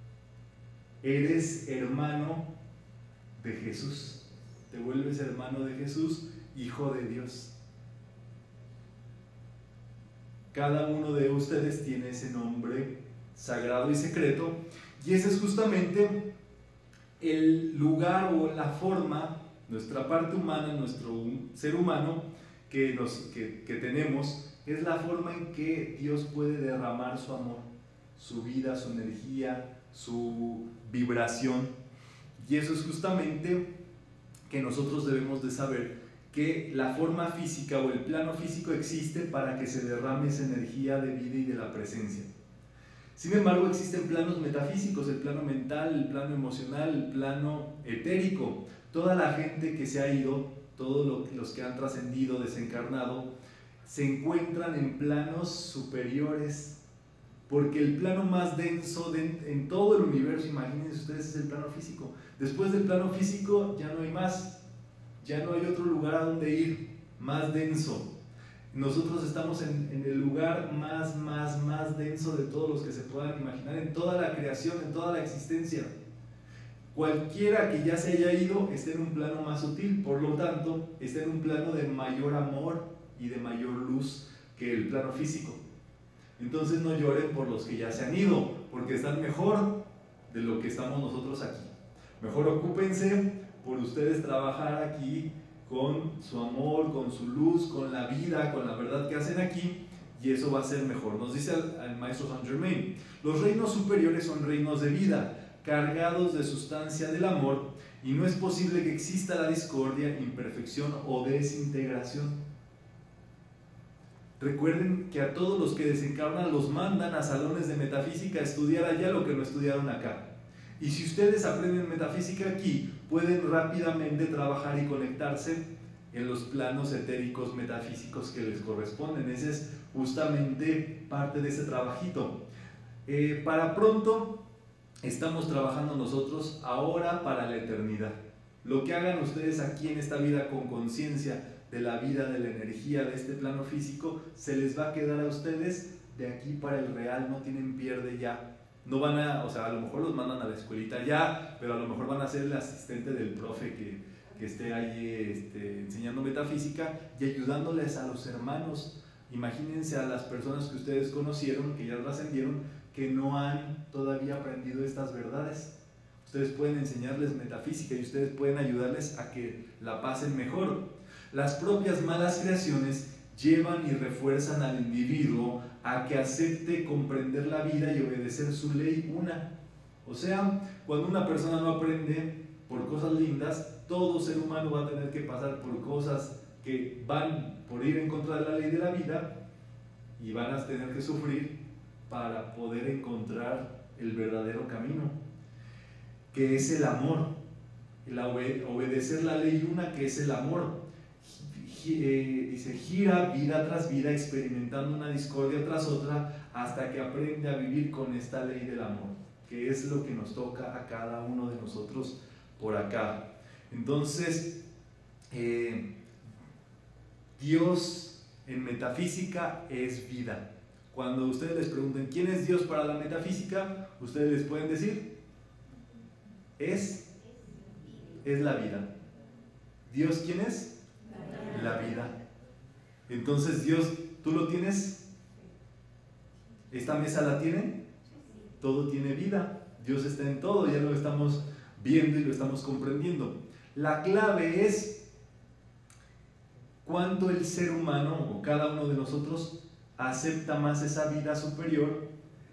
eres hermano de Jesús. Te vuelves hermano de Jesús, hijo de Dios. Cada uno de ustedes tiene ese nombre sagrado y secreto, y ese es justamente el lugar o la forma, nuestra parte humana, nuestro ser humano que, nos, que, que tenemos, es la forma en que Dios puede derramar su amor, su vida, su energía, su vibración. Y eso es justamente que nosotros debemos de saber que la forma física o el plano físico existe para que se derrame esa energía de vida y de la presencia. Sin embargo, existen planos metafísicos, el plano mental, el plano emocional, el plano etérico. Toda la gente que se ha ido, todos los que han trascendido, desencarnado, se encuentran en planos superiores. porque el plano más denso de, en todo el universo, imagínense ustedes, es el plano físico. Después del plano físico ya no hay más, ya no hay otro lugar a donde ir más denso. Nosotros estamos en, en el lugar más, más, más denso de todos los que se puedan imaginar, en toda la creación, en toda la existencia. Cualquiera que ya se haya ido está en un plano más sutil, por lo tanto, está en un plano de mayor amor y de mayor luz que el plano físico. Entonces no lloren por los que ya se han ido, porque están mejor de lo que estamos nosotros aquí. Mejor ocúpense por ustedes trabajar aquí con su amor, con su luz, con la vida, con la verdad que hacen aquí, y eso va a ser mejor. Nos dice el, el maestro Saint Germain, los reinos superiores son reinos de vida, cargados de sustancia del amor, y no es posible que exista la discordia, imperfección o desintegración. Recuerden que a todos los que desencarnan los mandan a salones de metafísica a estudiar allá lo que no estudiaron acá. Y si ustedes aprenden metafísica aquí, pueden rápidamente trabajar y conectarse en los planos etéricos metafísicos que les corresponden. Ese es justamente parte de ese trabajito. Eh, para pronto estamos trabajando nosotros ahora para la eternidad. Lo que hagan ustedes aquí en esta vida con conciencia de la vida, de la energía, de este plano físico, se les va a quedar a ustedes de aquí para el real, no tienen pierde ya. No van a, o sea, a lo mejor los mandan a la escuelita ya, pero a lo mejor van a ser el asistente del profe que, que esté ahí este, enseñando metafísica y ayudándoles a los hermanos. Imagínense a las personas que ustedes conocieron, que ya trascendieron, que no han todavía aprendido estas verdades. Ustedes pueden enseñarles metafísica y ustedes pueden ayudarles a que la pasen mejor. Las propias malas creaciones llevan y refuerzan al individuo a que acepte comprender la vida y obedecer su ley una. O sea, cuando una persona no aprende por cosas lindas, todo ser humano va a tener que pasar por cosas que van por ir en contra de la ley de la vida y van a tener que sufrir para poder encontrar el verdadero camino, que es el amor, el obede- obedecer la ley una, que es el amor. Eh, dice, gira vida tras vida experimentando una discordia tras otra hasta que aprende a vivir con esta ley del amor, que es lo que nos toca a cada uno de nosotros por acá. Entonces, eh, Dios en metafísica es vida. Cuando ustedes les pregunten ¿quién es Dios para la metafísica? Ustedes les pueden decir es, es la vida. ¿Dios quién es? La vida. Entonces Dios, ¿tú lo tienes? ¿Esta mesa la tiene? Todo tiene vida. Dios está en todo, ya lo estamos viendo y lo estamos comprendiendo. La clave es cuánto el ser humano o cada uno de nosotros acepta más esa vida superior,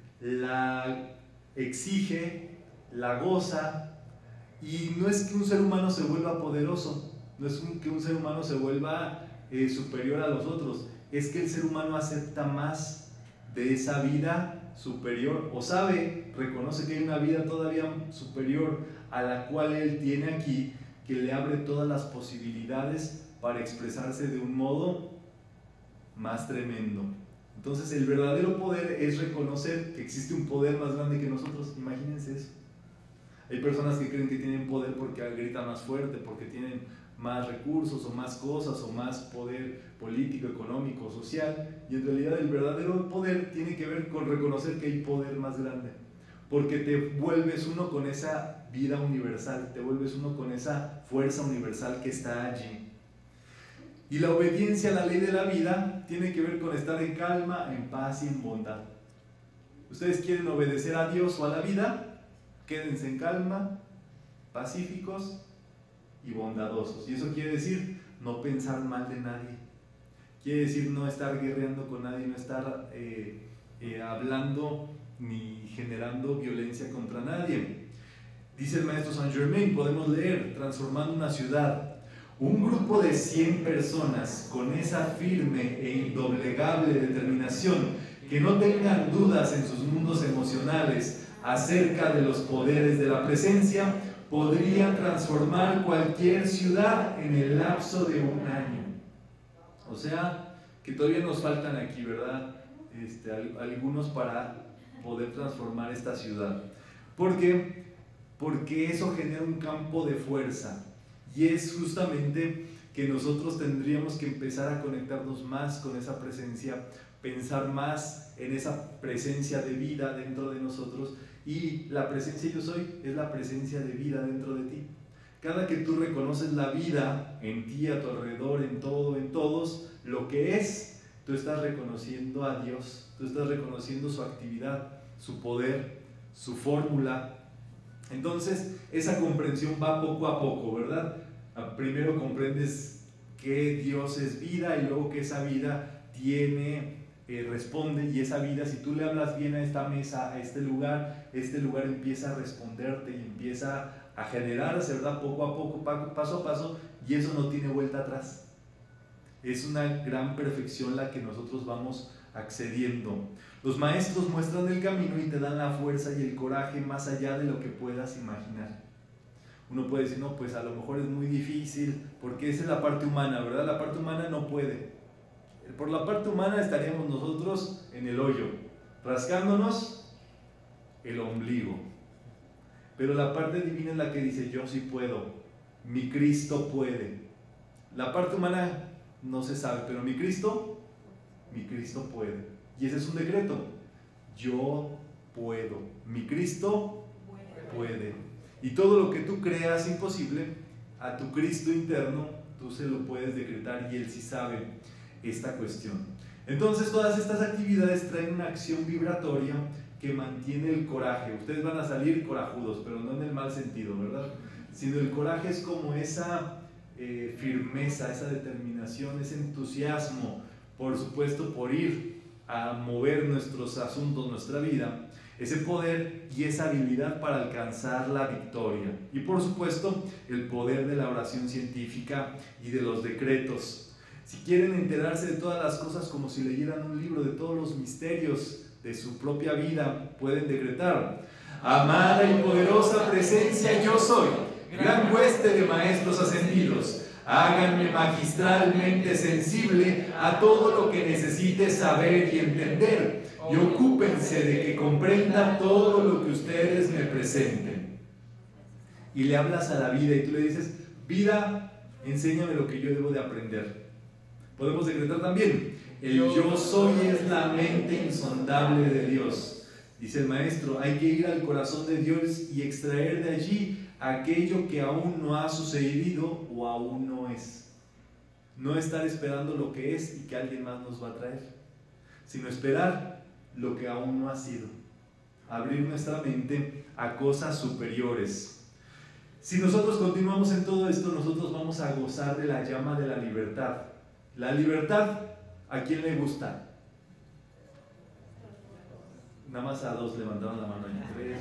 la exige, la goza, y no es que un ser humano se vuelva poderoso, no es que un ser humano se vuelva eh, superior a los otros, es que el ser humano acepta más de esa vida superior, o sabe, reconoce que hay una vida todavía superior a la cual él tiene aquí, que le abre todas las posibilidades para expresarse de un modo más tremendo. Entonces el verdadero poder es reconocer que existe un poder más grande que nosotros. Imagínense eso. Hay personas que creen que tienen poder porque gritan más fuerte, porque tienen más recursos o más cosas o más poder político, económico, social, y en realidad el verdadero poder tiene que ver con reconocer que hay poder más grande, porque te vuelves uno con esa vida universal, te vuelves uno con esa fuerza universal que está allí. Y la obediencia a la ley de la vida tiene que ver con estar en calma, en paz y en bondad. ¿Ustedes quieren obedecer a Dios o a la vida? Quédense en calma, pacíficos y bondadosos. Y eso quiere decir no pensar mal de nadie. Quiere decir no estar guerreando con nadie, no estar eh, eh, hablando ni generando violencia contra nadie. Dice el maestro Saint Germain, podemos leer, transformando una ciudad. Un grupo de cien personas con esa firme e indoblegable determinación, que no tengan dudas en sus mundos emocionales acerca de los poderes de la presencia, podrían transformar cualquier ciudad en el lapso de un año. O sea, que todavía nos faltan aquí, ¿verdad? Este, algunos para poder transformar esta ciudad. ¿Por qué? Porque eso genera un campo de fuerza, y es justamente que nosotros tendríamos que empezar a conectarnos más con esa presencia, pensar más en esa presencia de vida dentro de nosotros, y la presencia yo soy es la presencia de vida dentro de ti. Cada que tú reconoces la vida en ti, a tu alrededor, en todo, en todos, lo que es, tú estás reconociendo a Dios, tú estás reconociendo su actividad, su poder, su fórmula. Entonces, esa comprensión va poco a poco, ¿verdad? Primero comprendes que Dios es vida, y luego que esa vida tiene, eh, responde, y esa vida, si tú le hablas bien a esta mesa, a este lugar, este lugar empieza a responderte y empieza a generarse, ¿verdad? Poco a poco, paso a paso, y eso no tiene vuelta atrás. Es una gran perfección la que nosotros vamos accediendo. Los maestros muestran el camino y te dan la fuerza y el coraje más allá de lo que puedas imaginar. Uno puede decir, no, pues a lo mejor es muy difícil, porque esa es la parte humana, ¿verdad? La parte humana no puede. Por la parte humana estaríamos nosotros en el hoyo, rascándonos el ombligo. Pero la parte divina es la que dice, yo sí puedo, mi Cristo puede. La parte humana no se sabe, pero mi Cristo, mi Cristo puede. Y ese es un decreto, yo puedo, mi Cristo puede. Y todo lo que tú creas imposible, a tu Cristo interno, tú se lo puedes decretar, y Él sí sabe esta cuestión. Entonces todas estas actividades traen una acción vibratoria que mantiene el coraje. Ustedes van a salir corajudos, pero no en el mal sentido, ¿verdad? Sino el coraje es como esa eh, firmeza, esa determinación, ese entusiasmo, por supuesto, por ir a mover nuestros asuntos, nuestra vida, ese poder y esa habilidad para alcanzar la victoria. Y por supuesto, el poder de la oración científica y de los decretos. Si quieren enterarse de todas las cosas como si leyeran un libro, de todos los misterios de su propia vida, pueden decretar: amada y poderosa presencia yo soy, gran hueste de maestros ascendidos, háganme magistralmente sensible a todo lo que necesite saber y entender, y ocúpense de que comprenda todo lo que ustedes me presenten. Y le hablas a la vida y tú le dices: vida, enséñame lo que yo debo de aprender. Podemos decretar también: el yo soy es la mente insondable de Dios. Dice el maestro, hay que ir al corazón de Dios y extraer de allí aquello que aún no ha sucedido o aún no es. No estar esperando lo que es y que alguien más nos va a traer, sino esperar lo que aún no ha sido. Abrir nuestra mente a cosas superiores. Si nosotros continuamos en todo esto, nosotros vamos a gozar de la llama de la libertad. La libertad, ¿a quién le gusta? Nada más a dos levantaron la mano. Tres,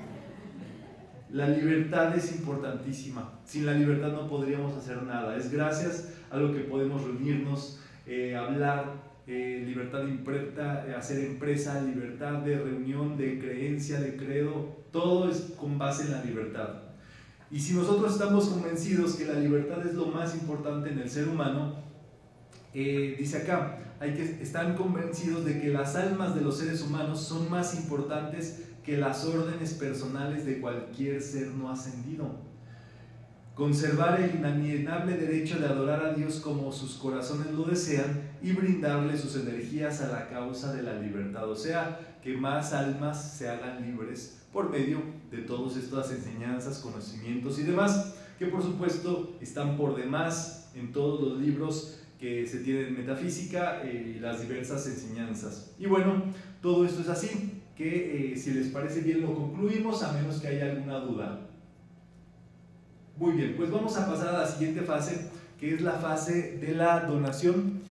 la libertad es importantísima. Sin la libertad no podríamos hacer nada. Es gracias a lo que podemos reunirnos, eh, hablar, eh, libertad de imprenta, eh, hacer empresa, libertad de reunión, de creencia, de credo. Todo es con base en la libertad. Y si nosotros estamos convencidos que la libertad es lo más importante en el ser humano, eh, dice acá, hay que están convencidos de que las almas de los seres humanos son más importantes que las órdenes personales de cualquier ser no ascendido. Conservar el inalienable derecho de adorar a Dios como sus corazones lo desean y brindarle sus energías a la causa de la libertad, o sea, que más almas se hagan libres por medio de todas estas enseñanzas, conocimientos y demás, que por supuesto están por demás en todos los libros que se tienen en metafísica y eh, las diversas enseñanzas. Y bueno, todo esto es así, que eh, si les parece bien lo concluimos, a menos que haya alguna duda. Muy bien, pues vamos a pasar a la siguiente fase, que es la fase de la donación.